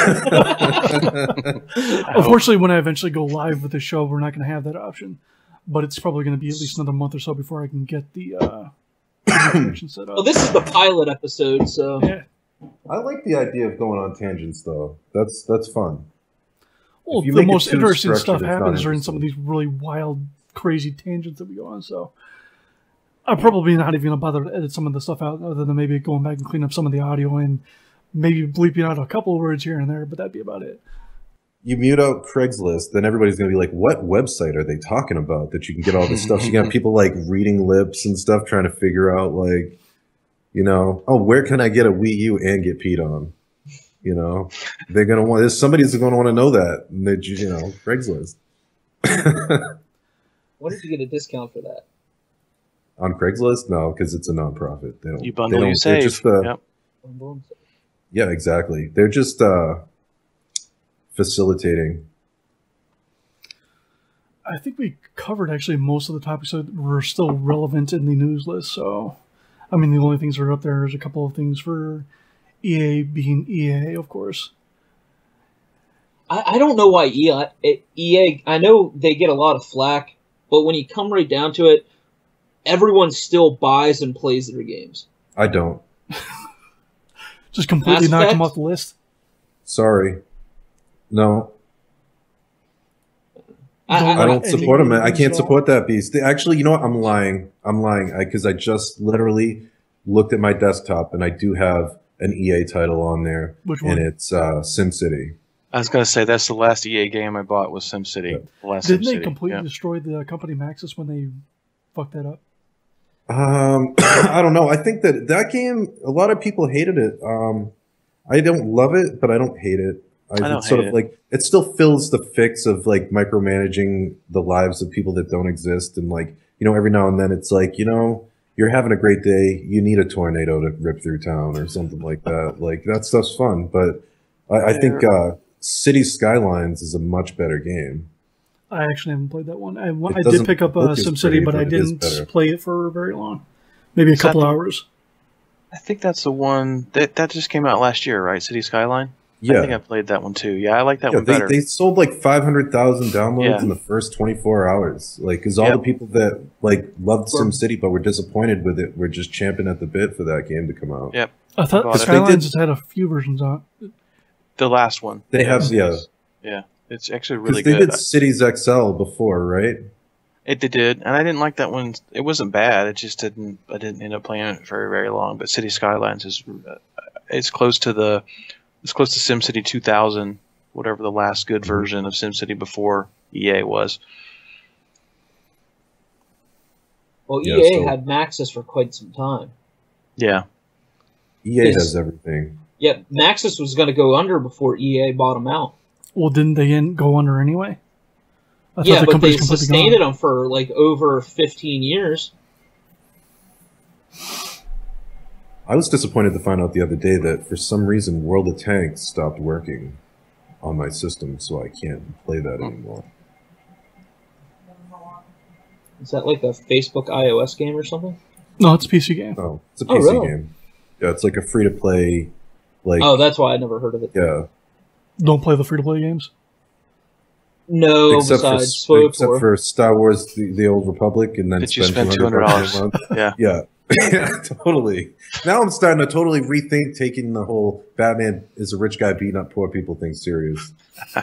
out. Unfortunately, when I eventually go live with the show, we're not going to have that option. But it's probably going to be at least another month or so before I can get the connection set up. Well, this is the pilot episode, so... Yeah. I like the idea of going on tangents, though. That's fun. Well, the most interesting stuff happens during some of these really wild, crazy tangents that we go on, so... I'm probably not even going to bother to edit some of the stuff out, other than maybe going back and clean up some of the audio and maybe bleeping out a couple of words here and there, but that'd be about it. You mute out Craigslist, then everybody's going to be like, what website are they talking about that you can get all this stuff? So you got people like reading lips and stuff, trying to figure out like, where can I get a Wii U and get peed on? They're going to want, somebody's going to want to know that. And they, Craigslist. What if you get a discount for that? On Craigslist? No, because it's a nonprofit. They don't. You bundle, you save. Just, yep. Yeah, exactly. They're just facilitating. I think we covered actually most of the topics that were still relevant in the news list. So, I mean, the only things that are up there is a couple of things for EA being EA, of course. I don't know why EA. I know they get a lot of flack, but when you come right down to it, everyone still buys and plays their games. I don't. Just completely knocked them off the list? Sorry. No. I don't support them. I can't support that beast. Actually, you know what? I'm lying. Because I just literally looked at my desktop and I do have an EA title on there. Which one? And it's SimCity. I was going to say that's the last EA game I bought was SimCity. Yeah. The last Didn't SimCity. they completely destroy the company Maxis when they fucked that up? I don't know. I think that game, a lot of people hated it. I don't love it, but I don't hate it. I don't It's sort hate of it. like it still fills the fix of like micromanaging the lives of people that don't exist, and like every now and then it's like you're having a great day, you need a tornado to rip through town or something like that. Like that stuff's fun, but I think City Skylines is a much better game. I actually haven't played that one. I did doesn't pick up look as SimCity, pretty, but I but it is didn't better. play it for very long. Maybe a couple hours. I think that's the one that just came out last year, right? City Skyline. Yeah, I think I played that one too. Yeah, I like that one they, better. they sold like 500,000 downloads Yeah. in the first 24 hours. Like, because all Yep. the people that like loved SimCity but were disappointed with it were just champing at the bit for that game to come out. Yep. I thought Bought it. Skylines has had a few versions on it. The last one. They have, Cities. Yeah, it's actually really because they good. did Cities XL before, right? It did, and I didn't like that one. It wasn't bad. It just didn't. I didn't end up playing it very, very long. But City Skylines is it's close to SimCity 2000, whatever the last good version of SimCity before EA was. Well, Yeah, EA so- had Maxis for quite some time. Yeah, EA Yes. has everything. Yeah, Maxis was going to go under before EA bought them out. Well, didn't they go under anyway? I thought Yeah, the but they company's completely sustained gone. them for like over 15 years. I was disappointed to find out the other day that for some reason World of Tanks stopped working on my system, so I can't play that anymore. Is that like a Facebook iOS game or something? No, it's a PC game. Oh, it's a Oh, PC really? game. Yeah, it's like a free-to-play, like, Oh, that's why I never heard of it. yeah. Don't play the free-to-play games. No, besides Spoke except for Star Wars: the Old Republic, and then Did you spend spend $200 a $200? month. yeah. Yeah, yeah, totally. Now I'm starting to totally rethink taking the whole Batman is a rich guy beating up poor people thing serious.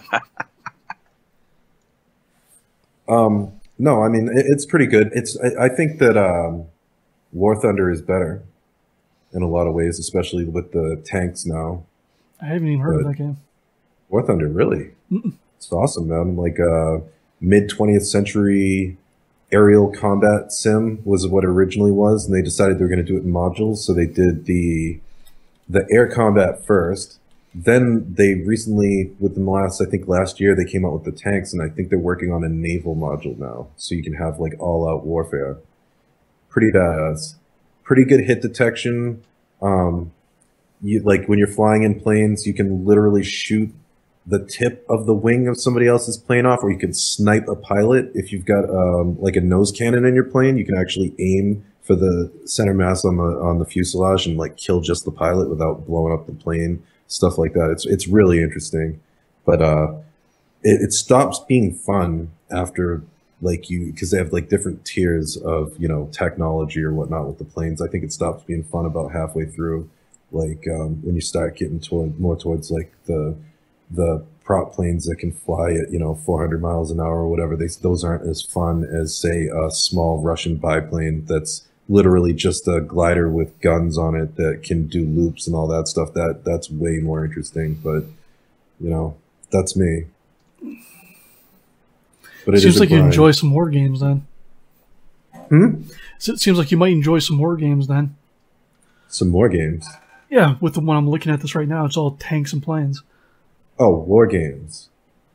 No, I mean it's pretty good. I think that War Thunder is better in a lot of ways, especially with the tanks now. I haven't even heard of But- that game. War Thunder, really? It's awesome, man. Like mid 20th century aerial combat sim was what it originally was, and they decided they were going to do it in modules. So they did the air combat first. Then they recently, within the last year, they came out with the tanks, and I think they're working on a naval module now, so you can have like all-out warfare. Pretty badass. Pretty good hit detection. You like when you're flying in planes, you can literally shoot the tip of the wing of somebody else's plane off, or you can snipe a pilot. If you've got like a nose cannon in your plane, you can actually aim for the center mass on the fuselage and like kill just the pilot without blowing up the plane. Stuff like that. It's really interesting, but it stops being fun after because they have like different tiers of technology or whatnot with the planes. I think it stops being fun about halfway through, like when you start getting more towards like the prop planes that can fly at 400 miles an hour or whatever. Those aren't as fun as say a small Russian biplane that's literally just a glider with guns on it that can do loops and all that stuff. That's way more interesting, but that's me. But it Seems is a like you grind. enjoy some war games then. So it seems like you might enjoy some war games then. Some more games. Yeah, with the one I'm looking at this right now, it's all tanks and planes. Oh, war games.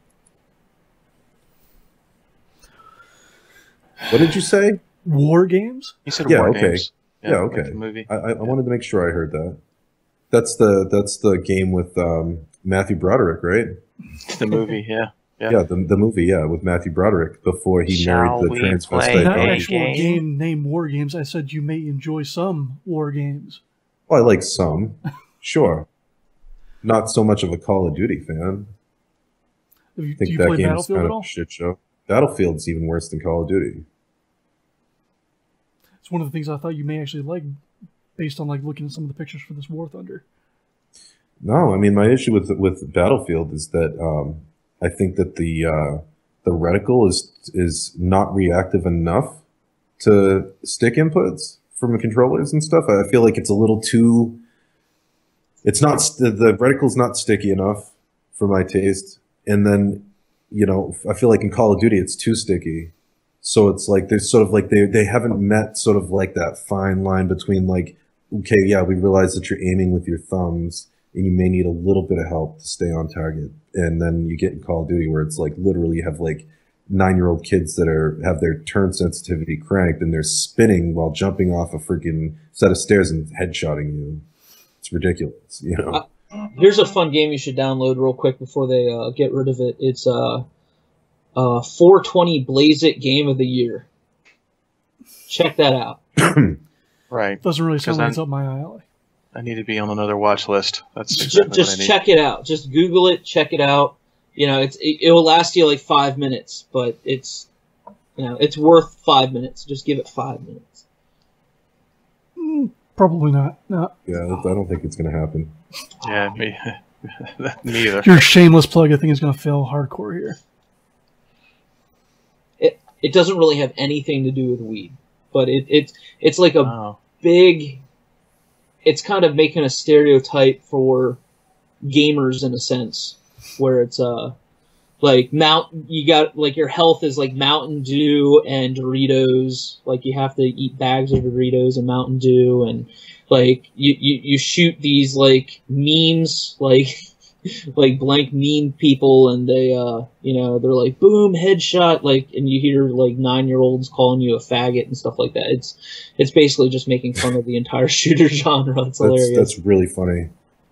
What did you say? War games? He said Yeah, War okay. Games. Yeah, like okay. the movie. I wanted to make sure I heard that. That's the game with Matthew Broderick, right? The movie, yeah. Yeah, the movie, yeah, with Matthew Broderick before he Shall married the we transvestite play Not an daughter. actual game? game named War Games. I said you may enjoy some war games. Well, I like some, sure. Not so much of a Call of Duty fan. Do I think you that play game's Battlefield kind at of all? a shit show. Battlefield's even worse than Call of Duty. It's one of the things I thought you may actually like based on like looking at some of the pictures for this War Thunder. No, I mean my issue with Battlefield is that I think that the reticle is not reactive enough to stick inputs from the controllers and stuff. I feel like it's a little too. It's not the reticle's not sticky enough for my taste, and then I feel like in Call of Duty it's too sticky. So it's like there's sort of like they haven't met sort of like that fine line between like, okay, yeah, we realize that you're aiming with your thumbs and you may need a little bit of help to stay on target. And then you get in Call of Duty where it's like literally you have like 9-year-old kids that have their turn sensitivity cranked and they're spinning while jumping off a freaking set of stairs and headshotting you. It's ridiculous, you know. Here's a fun game you should download real quick before they get rid of it. It's 420 Blaze It Game of the Year. Check that out. Right. Doesn't really sound like it's up my alley. I need to be on another watch list. That's just check it out. Just Google it, check it out. You know, it will last you like 5 minutes, but it's worth 5 minutes. Just give it 5 minutes. Probably not. No. Yeah, I don't think it's going to happen. Yeah, me neither. Your shameless plug, I think, is going to fail hardcore here. It doesn't really have anything to do with weed, but it's like a big. It's kind of making a stereotype for gamers in a sense, where it's like you got like your health is like Mountain Dew and Doritos, like you have to eat bags of Doritos and Mountain Dew, and like you shoot these like memes like blank meme people, and they they're like boom headshot, like, and you hear like 9-year-olds calling you a faggot and stuff like that. It's basically just making fun of the entire shooter genre. It's hilarious. That's really funny.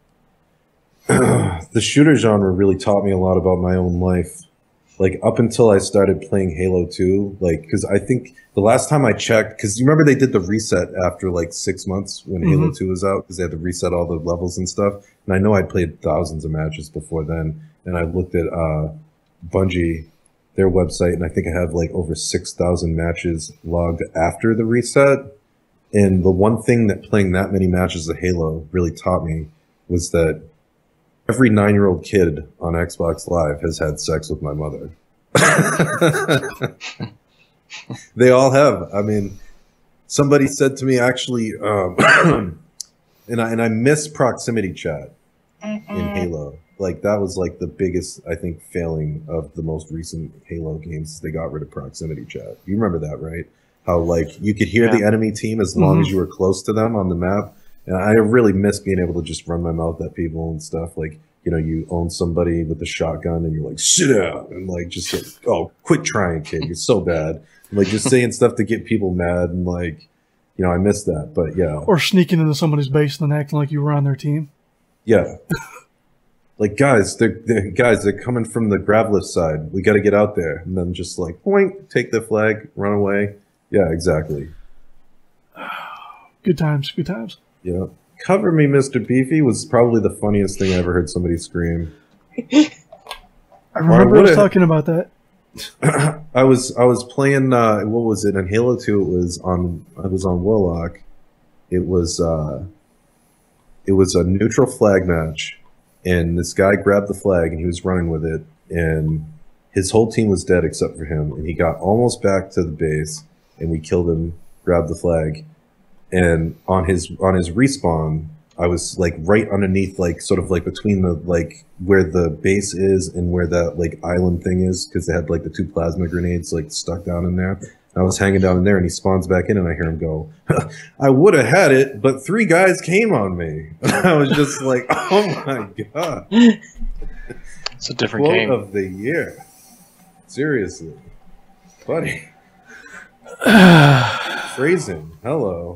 The shooter genre really taught me a lot about my own life. Like up until I started playing Halo 2, like, because I think the last time I checked, because you remember they did the reset after like 6 months when Halo 2 was out, because they had to reset all the levels and stuff. And I know I'd played thousands of matches before then, and I looked at Bungie, their website, and I think I have like over 6,000 matches logged after the reset. And the one thing that playing that many matches of Halo really taught me was that every 9-year-old kid on Xbox Live has had sex with my mother. They all have. I mean, somebody said to me actually, and I miss proximity chat in Halo. Like that was like the biggest, I think, failing of the most recent Halo games. They got rid of proximity chat. You remember that, right? How like you could hear the enemy team as long as you were close to them on the map. And I really miss being able to just run my mouth at people and stuff. Like, you know, you own somebody with a shotgun and you're like, sit down. And like, just like, oh, quit trying, kid. You're so bad. And, like, just saying stuff to get people mad. And like, you know, I miss that. But yeah. Or sneaking into somebody's base and then acting like you were on their team. Yeah. Like, guys, they're coming from the grav lift side. We got to get out there. And then just like, point, take the flag, run away. Yeah, exactly. Good times. Good times. Yeah. Cover Me, Mr. Beefy was probably the funniest thing I ever heard somebody scream. I remember us talking about that. I was playing what was it? In Halo 2 I was on Warlock. It was a neutral flag match, and this guy grabbed the flag and he was running with it, and his whole team was dead except for him, and he got almost back to the base and we killed him, grabbed the flag. And on his respawn, I was like right underneath, like sort of like between the like where the base is and where that like island thing is, because they had like the 2 plasma grenades like stuck down in there. And I was hanging down in there, and he spawns back in, and I hear him go, "I would have had it, but 3 guys came on me." I was just like, "Oh my god!" It's a different Quote game of the year. Seriously, buddy. Phrasing. Hello.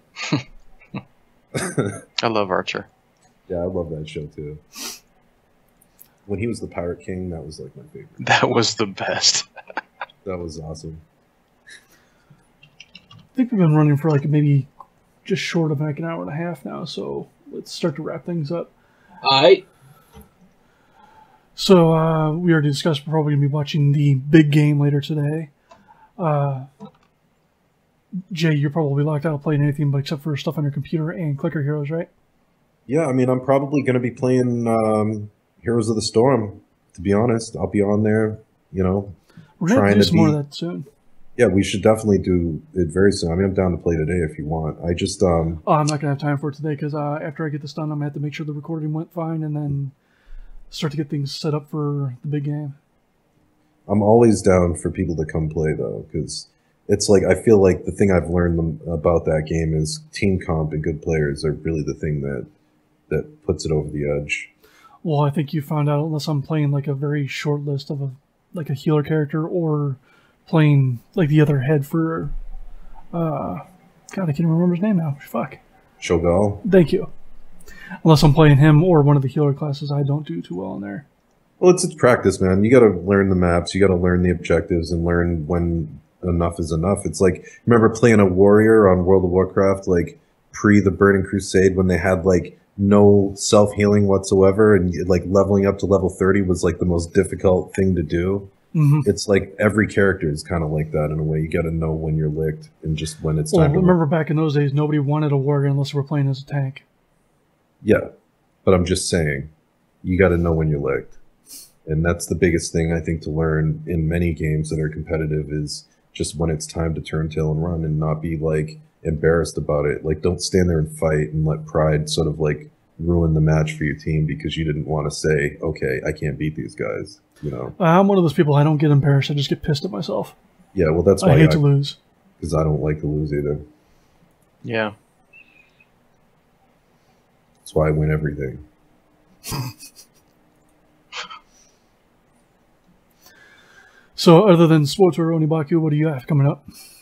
I love Archer. Yeah, I love that show too. When he was the Pirate King, that was like my favorite. That was the best. That was awesome. I think we've been running for like maybe just short of like an hour and a half now, so let's start to wrap things up. All right. So we already discussed we're probably going to be watching the big game later today. Jay, you're probably locked out of playing anything but except for stuff on your computer and Clicker Heroes, right? Yeah, I mean, I'm probably going to be playing Heroes of the Storm, to be honest. I'll be on there, you know. We're going to do some more of that soon. Yeah, we should definitely do it very soon. I mean, I'm down to play today if you want. I just... Oh, I'm not going to have time for it today because after I get this done, I'm going to have to make sure the recording went fine and then start to get things set up for the big game. I'm always down for people to come play though, because it's like I feel like the thing I've learned about that game is team comp and good players are really the thing that puts it over the edge. Well, I think you found out unless I'm playing like a very short list of a healer character or playing like the other head for God, I can't remember his name now. Fuck. Shogal. Thank you. Unless I'm playing him or one of the healer classes, I don't do too well in there. Well, it's practice, man. You got to learn the maps. You got to learn the objectives and learn when enough is enough. It's like, remember playing a warrior on World of Warcraft, like pre the Burning Crusade, when they had like no self-healing whatsoever, and like leveling up to level 30 was like the most difficult thing to do. Mm-hmm. It's like every character is kind of like that in a way. You got to know when you're licked and just when it's time to remember back in those days, nobody wanted a warrior unless they were playing as a tank. Yeah, but I'm just saying, you got to know when you're licked. And that's the biggest thing I think to learn in many games that are competitive is just when it's time to turn tail and run and not be like embarrassed about it. Like, don't stand there and fight and let pride sort of like ruin the match for your team because you didn't want to say, okay, I can't beat these guys, you know? I'm one of those people, I don't get embarrassed. I just get pissed at myself. Yeah, well, that's why I hate to lose. Because I don't like to lose either. Yeah. That's why I win everything. So, other than SWTOR Onibaku, what do you have coming up?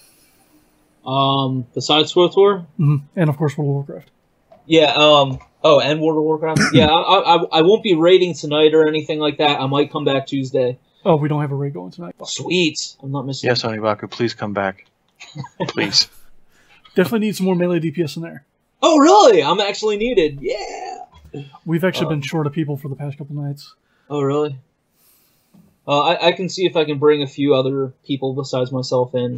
Besides SWTOR? Mm-hmm. And, of course, World of Warcraft. Yeah, and World of Warcraft? Yeah, I won't be raiding tonight or anything like that. I might come back Tuesday. Oh, we don't have a raid going tonight. Sweet. I'm not missing. Yes, Onibaku, please come back. Please. Definitely need some more melee DPS in there. Oh, really? I'm actually needed. Yeah. We've actually been short of people for the past couple nights. Oh, really? I can see if I can bring a few other people besides myself in.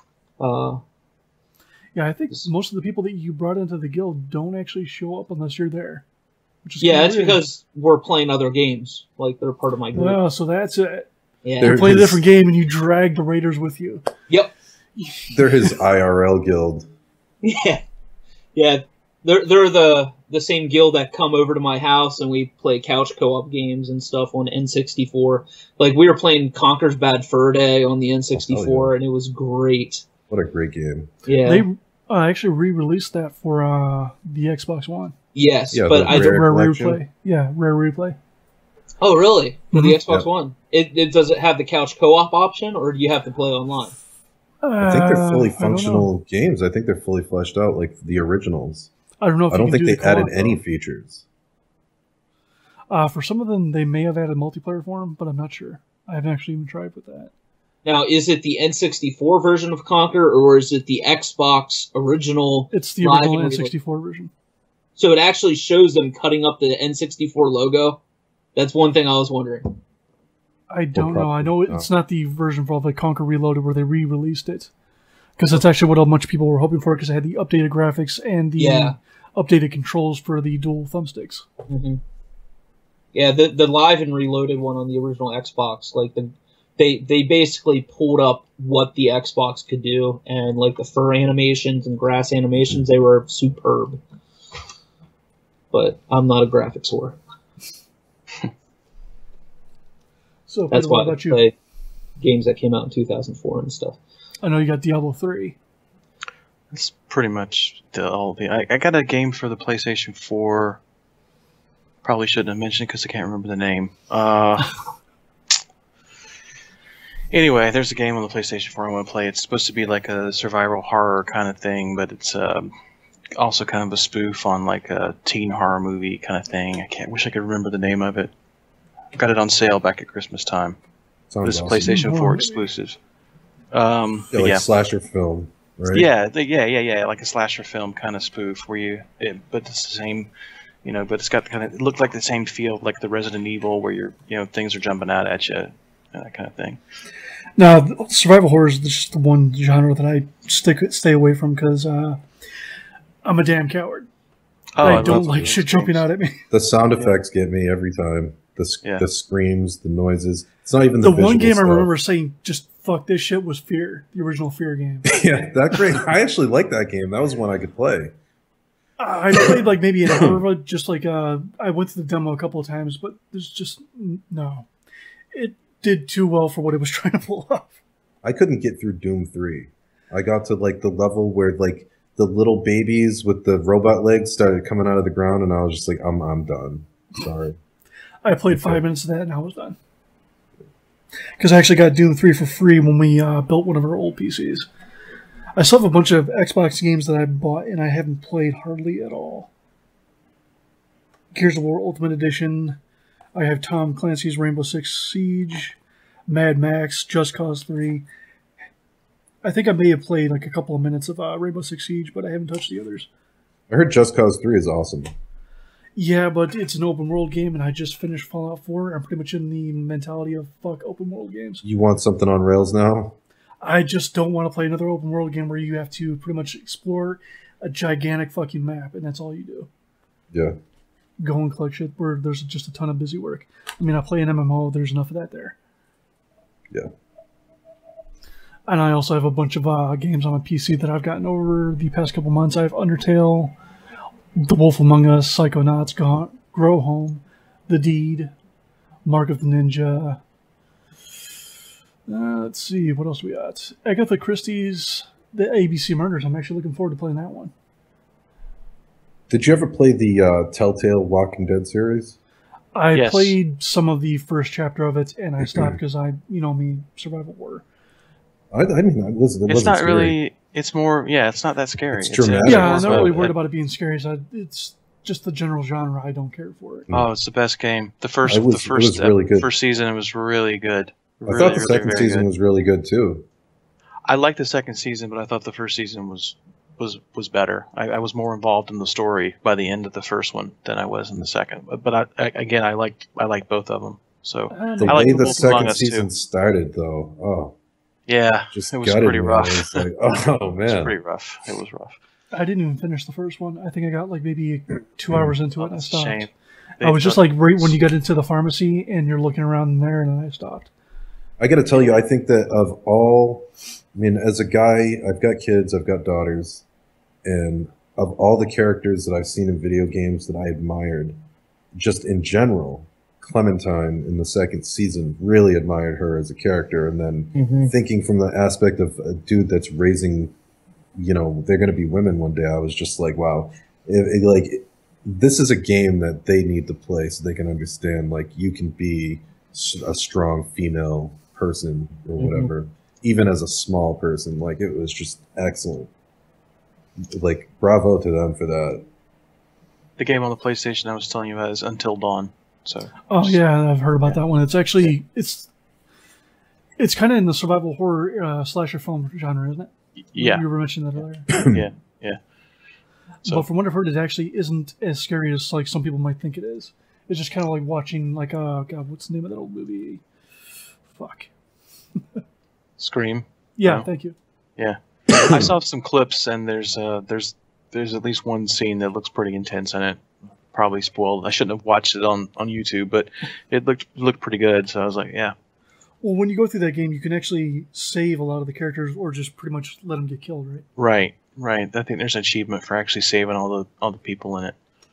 Yeah, I think most of the people that you brought into the guild don't actually show up unless you're there. Which is yeah, it's because we're playing other games. Like, they're part of my group. Well, so that's it. Yeah. You play a different game and you drag the raiders with you. Yep. They're his IRL guild. Yeah. Yeah. They're the same guild that come over to my house and we play couch co-op games and stuff on N64. Like, we were playing Conker's Bad Fur Day on the N64, and it was great. What a great game. Yeah. They actually re-released that for the Xbox One. Yes, Yeah, but I Rare collection. replay. Yeah, rare replay. Oh, really? For the Xbox Yep. One? It does it have the couch co-op option, or do you have to play online? I think they're fully I don't know. functional games. I think they're fully fleshed out like the originals. I don't know if I don't you think can they do the added co-op, any though. features. For some of them, they may have added multiplayer for them, but I'm not sure. I haven't actually even tried with that. Now, is it the N64 version of Conker, or is it the Xbox original? It's the Live original and N64 version. So it actually shows them cutting up the N64 logo? That's one thing I was wondering. I don't know. I know it's no. not the version for the Conquer Reloaded where they re-released it. Because that's actually what a bunch of people were hoping for, because it had the updated graphics and the updated controls for the dual thumbsticks. Mm-hmm. Yeah, the Live and Reloaded one on the original Xbox, like they basically pulled up what the Xbox could do, and like the fur animations and grass animations, they were superb. But I'm not a graphics whore. So, That's Peter, why what I about you? play games that came out in 2004 and stuff. I know you got Diablo 3. That's pretty much I got a game for the PlayStation 4. Probably shouldn't have mentioned it because I can't remember the name. Anyway, there's a game on the PlayStation 4 I want to play. It's supposed to be like a survival horror kind of thing, but it's also kind of a spoof on like a teen horror movie kind of thing. Wish I could remember the name of it. Got it on sale back at Christmas time. But it's a PlayStation 4 exclusive. Like slasher film, right? Yeah, like a slasher film kind of spoof but it's the same, but it's got it looked like the same feel like the Resident Evil where things are jumping out at you, that kind of thing. Now, survival horror is just the one genre that I stay away from because I'm a damn coward. I don't like shit jumping out at me. The sound effects get me every time. The screams, the noises. It's not even the one game stuff. I remember saying, just fuck this shit, was Fear, the original Fear game. Yeah, that great. I actually like that game. That was one I could play. I played like maybe an hour of it, just like I went to the demo a couple of times, but there's just no. did too well for what it was trying to pull off. I couldn't get through Doom 3. I got to like the level where like the little babies with the robot legs started coming out of the ground, and I was just like, I'm done. Sorry. I played 5 minutes of that, and I was done. Because I actually got Doom 3 for free when we built one of our old PCs. I still have a bunch of Xbox games that I bought, and I haven't played hardly at all. Gears of War Ultimate Edition. I have Tom Clancy's Rainbow Six Siege, Mad Max, Just Cause 3. I think I may have played like a couple of minutes of Rainbow Six Siege, but I haven't touched the others. I heard Just Cause 3 is awesome. Yeah, but it's an open world game, and I just finished Fallout 4. I'm pretty much in the mentality of fuck open world games. You want something on rails now? I just don't want to play another open world game where you have to pretty much explore a gigantic fucking map, and that's all you do. Yeah. Go and collect shit where there's just a ton of busy work. I mean, I play an MMO, there's enough of that there. Yeah. And I also have a bunch of games on my PC that I've gotten over the past couple months. I have Undertale, The Wolf Among Us, Psychonauts, Grow Home, The Deed, Mark of the Ninja. Let's see, what else we got? Agatha Christie's The ABC Murders. I'm actually looking forward to playing that one. Did you ever play the Telltale Walking Dead series? I played some of the first chapter of it, and I stopped because me, survival horror. I mean, listen, it's not scary. Really. It's more. Yeah, it's not that scary. It's dramatic. Yeah, I'm not really worried about it being scary. So it's just the general genre. I don't care for it. Oh, it's the best game. The first really good. First season, it was really good. I thought the second season was really good too. I liked the second season, but I thought the first season was better. I was more involved in the story by the end of the first one than I was in the second. But I liked both of them. So the way the second season started, though, yeah, it was pretty rough. It was like, oh man, it was pretty rough. It was rough. I didn't even finish the first one. I think I got like maybe 2 hours into it and I stopped. Shame. I was just like right when you get into the pharmacy and you're looking around in there, and then I stopped. I got to tell you, I think that of all, I mean, as a guy, I've got kids, I've got daughters, and of all the characters that I've seen in video games that I admired, just in general, Clementine in the second season really admired her as a character. And then thinking from the aspect of a dude that's raising, they're going to be women one day, I was just like, wow, this is a game that they need to play so they can understand, like, you can be a strong female person or whatever, even as a small person. Like, it was just excellent. Like, bravo to them for that. The game on the PlayStation I was telling you about is Until Dawn. So. Oh yeah, I've heard about that one. It's actually it's kind of in the survival horror slasher film genre, isn't it? Yeah, you were mentioning that earlier. yeah. So, but from what I've heard, it actually isn't as scary as like some people might think it is. It's just kind of like watching like God, what's the name of that old movie? Fuck. Scream. Yeah, thank you. Yeah, I saw some clips, and there's at least one scene that looks pretty intense in it. Probably spoiled. I shouldn't have watched it on YouTube, but it looked pretty good. So I was like, yeah. Well, when you go through that game, you can actually save a lot of the characters, or just pretty much let them get killed, right? Right. I think there's an achievement for actually saving all the people in it.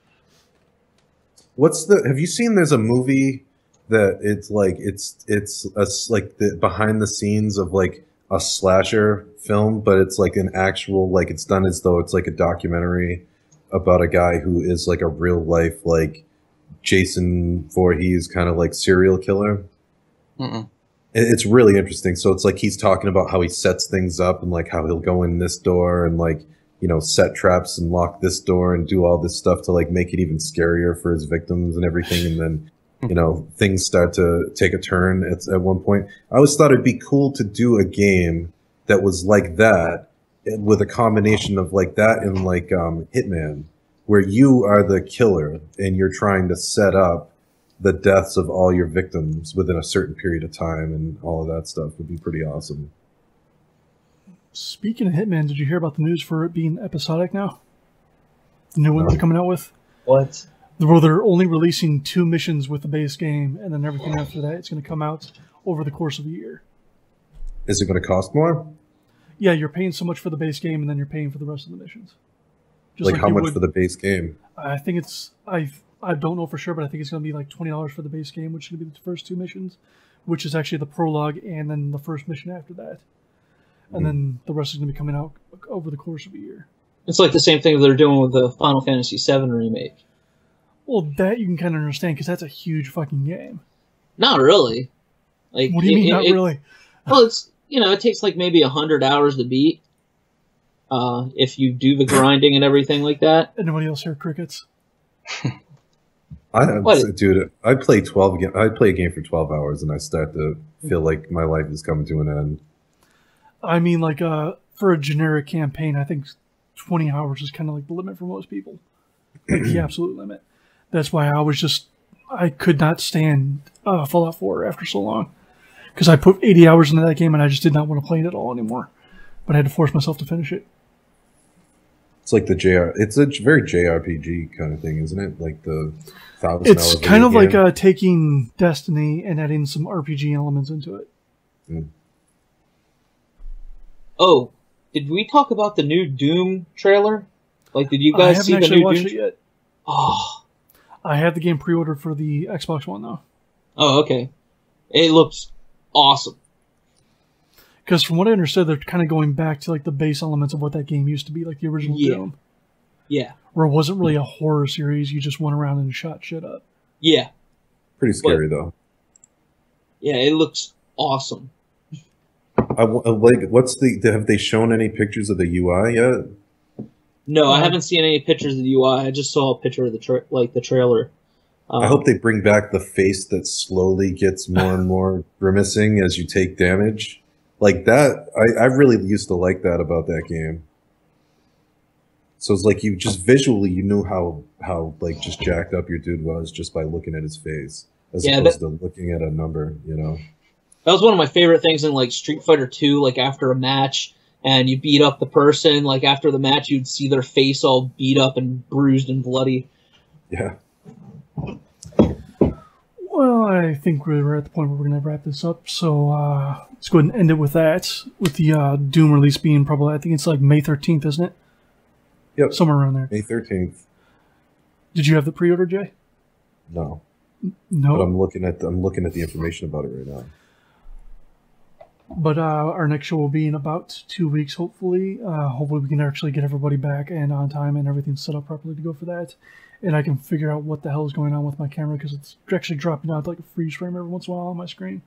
Have you seen? There's a movie that it's like like the behind the scenes of like a slasher film, but it's like an actual, like, it's done as though it's like a documentary about a guy who is like a real life, like, Jason Voorhees kind of like serial killer. It's really interesting. So it's like he's talking about how he sets things up and like how he'll go in this door and like, set traps and lock this door and do all this stuff to like make it even scarier for his victims and everything. And then, things start to take a turn at one point. I always thought it'd be cool to do a game that was like that, with a combination of like that and like Hitman, where you are the killer and you're trying to set up the deaths of all your victims within a certain period of time, and all of that stuff would be pretty awesome. Speaking of Hitman, did you hear about the news for it being episodic now? The new one they're coming out with? What? Well, they're only releasing 2 missions with the base game, and then everything after that, it's going to come out over the course of a year. Is it going to cost more? Yeah, you're paying so much for the base game, and then you're paying for the rest of the missions. Just like how much for the base game? I think it's I don't know for sure, but I think it's going to be like $20 for the base game, which is going to be the first 2 missions, which is actually the prologue and then the first mission after that. And then the rest is going to be coming out over the course of a year. It's like the same thing they're doing with the Final Fantasy VII remake. Well, that you can kind of understand because that's a huge fucking game. Not really. Like, what do you mean, not really? Well, it's, you know, it takes like maybe 100 hours to beat. If you do the grinding and everything like that. Anybody else hear crickets? Dude, I play a game for 12 hours and I start to feel like my life is coming to an end. I mean, like, for a generic campaign, I think 20 hours is kind of like the limit for most people. Like the absolute limit. That's why I could not stand Fallout 4 after so long. Because I put 80 hours into that game and I just did not want to play it at all anymore. But I had to force myself to finish it. It's like it's a very JRPG kind of thing, isn't it? Like the 1,000 It's kind of like taking Destiny and adding some RPG elements into it. Mm. Oh, did we talk about the new Doom trailer? Like, did you guys see the new Doom? I haven't actually watched it yet. Oh. I have the game pre-ordered for the Xbox One, though. Oh, okay. It looks awesome. Because from what I understood, they're kind of going back to like the base elements of what that game used to be, like the original Doom. Yeah. Where it wasn't really a horror series, you just went around and shot shit up. Yeah. Pretty scary, though. Yeah, it looks awesome. Have they shown any pictures of the UI yet? No, I haven't seen any pictures of the UI. I just saw a picture of the trailer. I hope they bring back the face that slowly gets more and more grimacing as you take damage. Like that, I really used to like that about that game. So it's like you just visually, you knew how like just jacked up your dude was just by looking at his face, as opposed to looking at a number, you know? That was one of my favorite things in like Street Fighter 2, like after a match, and you beat up the person, like after the match, you'd see their face all beat up and bruised and bloody. Yeah. Well, I think we're at the point where we're going to wrap this up, so let's go ahead and end it with that, with the Doom release being probably, I think it's like May 13th, isn't it? Yep. Somewhere around there. May 13th. Did you have the pre-order, Jay? No. No? But I'm looking at the information about it right now. But our next show will be in about 2 weeks, hopefully. Hopefully we can actually get everybody back and on time and everything set up properly to go for that. And I can figure out what the hell is going on with my camera because it's actually dropping out like a freeze frame every once in a while on my screen.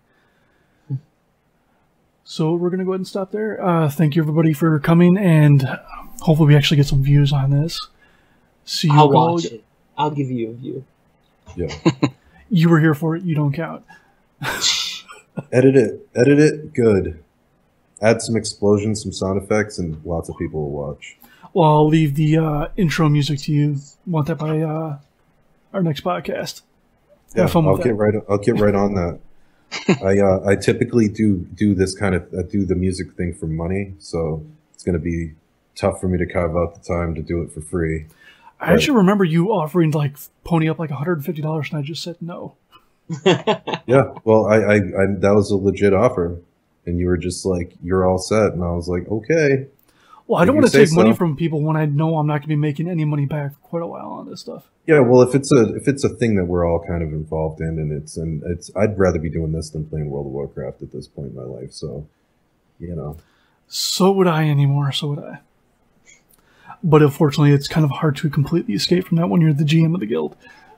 So we're going to go ahead and stop there. Thank you, everybody, for coming, and hopefully we actually get some views on this. See you. I'll watch it. I'll give you a view. Yeah. You were here for it. You don't count. Edit it good. Add some explosions, some sound effects, and lots of people will watch. Well, I'll leave the intro music to you. Want that by our next podcast. Yeah, I'll get right on that. I typically do this kind of do the music thing for money, so it's going to be tough for me to carve out the time to do it for free. I actually remember you offering to like pony up like $150, and I just said no. Yeah, well, I that was a legit offer, and you were just like, "You're all set," and I was like, "Okay." Well, I don't want to take money from people when I know I'm not going to be making any money back for quite a while on this stuff. Yeah, well, if it's a thing that we're all kind of involved in, and it's I'd rather be doing this than playing World of Warcraft at this point in my life. So, you know. So would I anymore. So would I. But unfortunately, it's kind of hard to completely escape from that when you're the GM of the guild.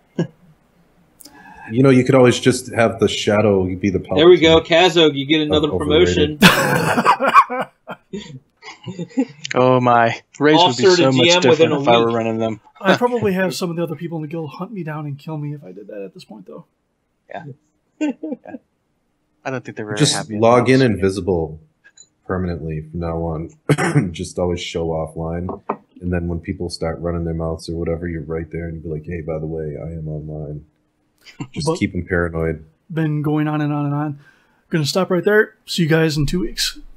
You know, you could always just have the shadow be the. There we go, Kazo. You get another promotion. Oh my! Raids would be so much different if I were running them. I'd probably have some of the other people in the guild hunt me down and kill me if I did that at this point, though. Yeah. Yeah. I don't think they're very happy. Just log in invisible permanently from now on. Just always show offline, and then when people start running their mouths or whatever, you're right there, and you be like, "Hey, by the way, I am online." Just keep them paranoid. Been going on and on and on. Gonna stop right there. See you guys in 2 weeks.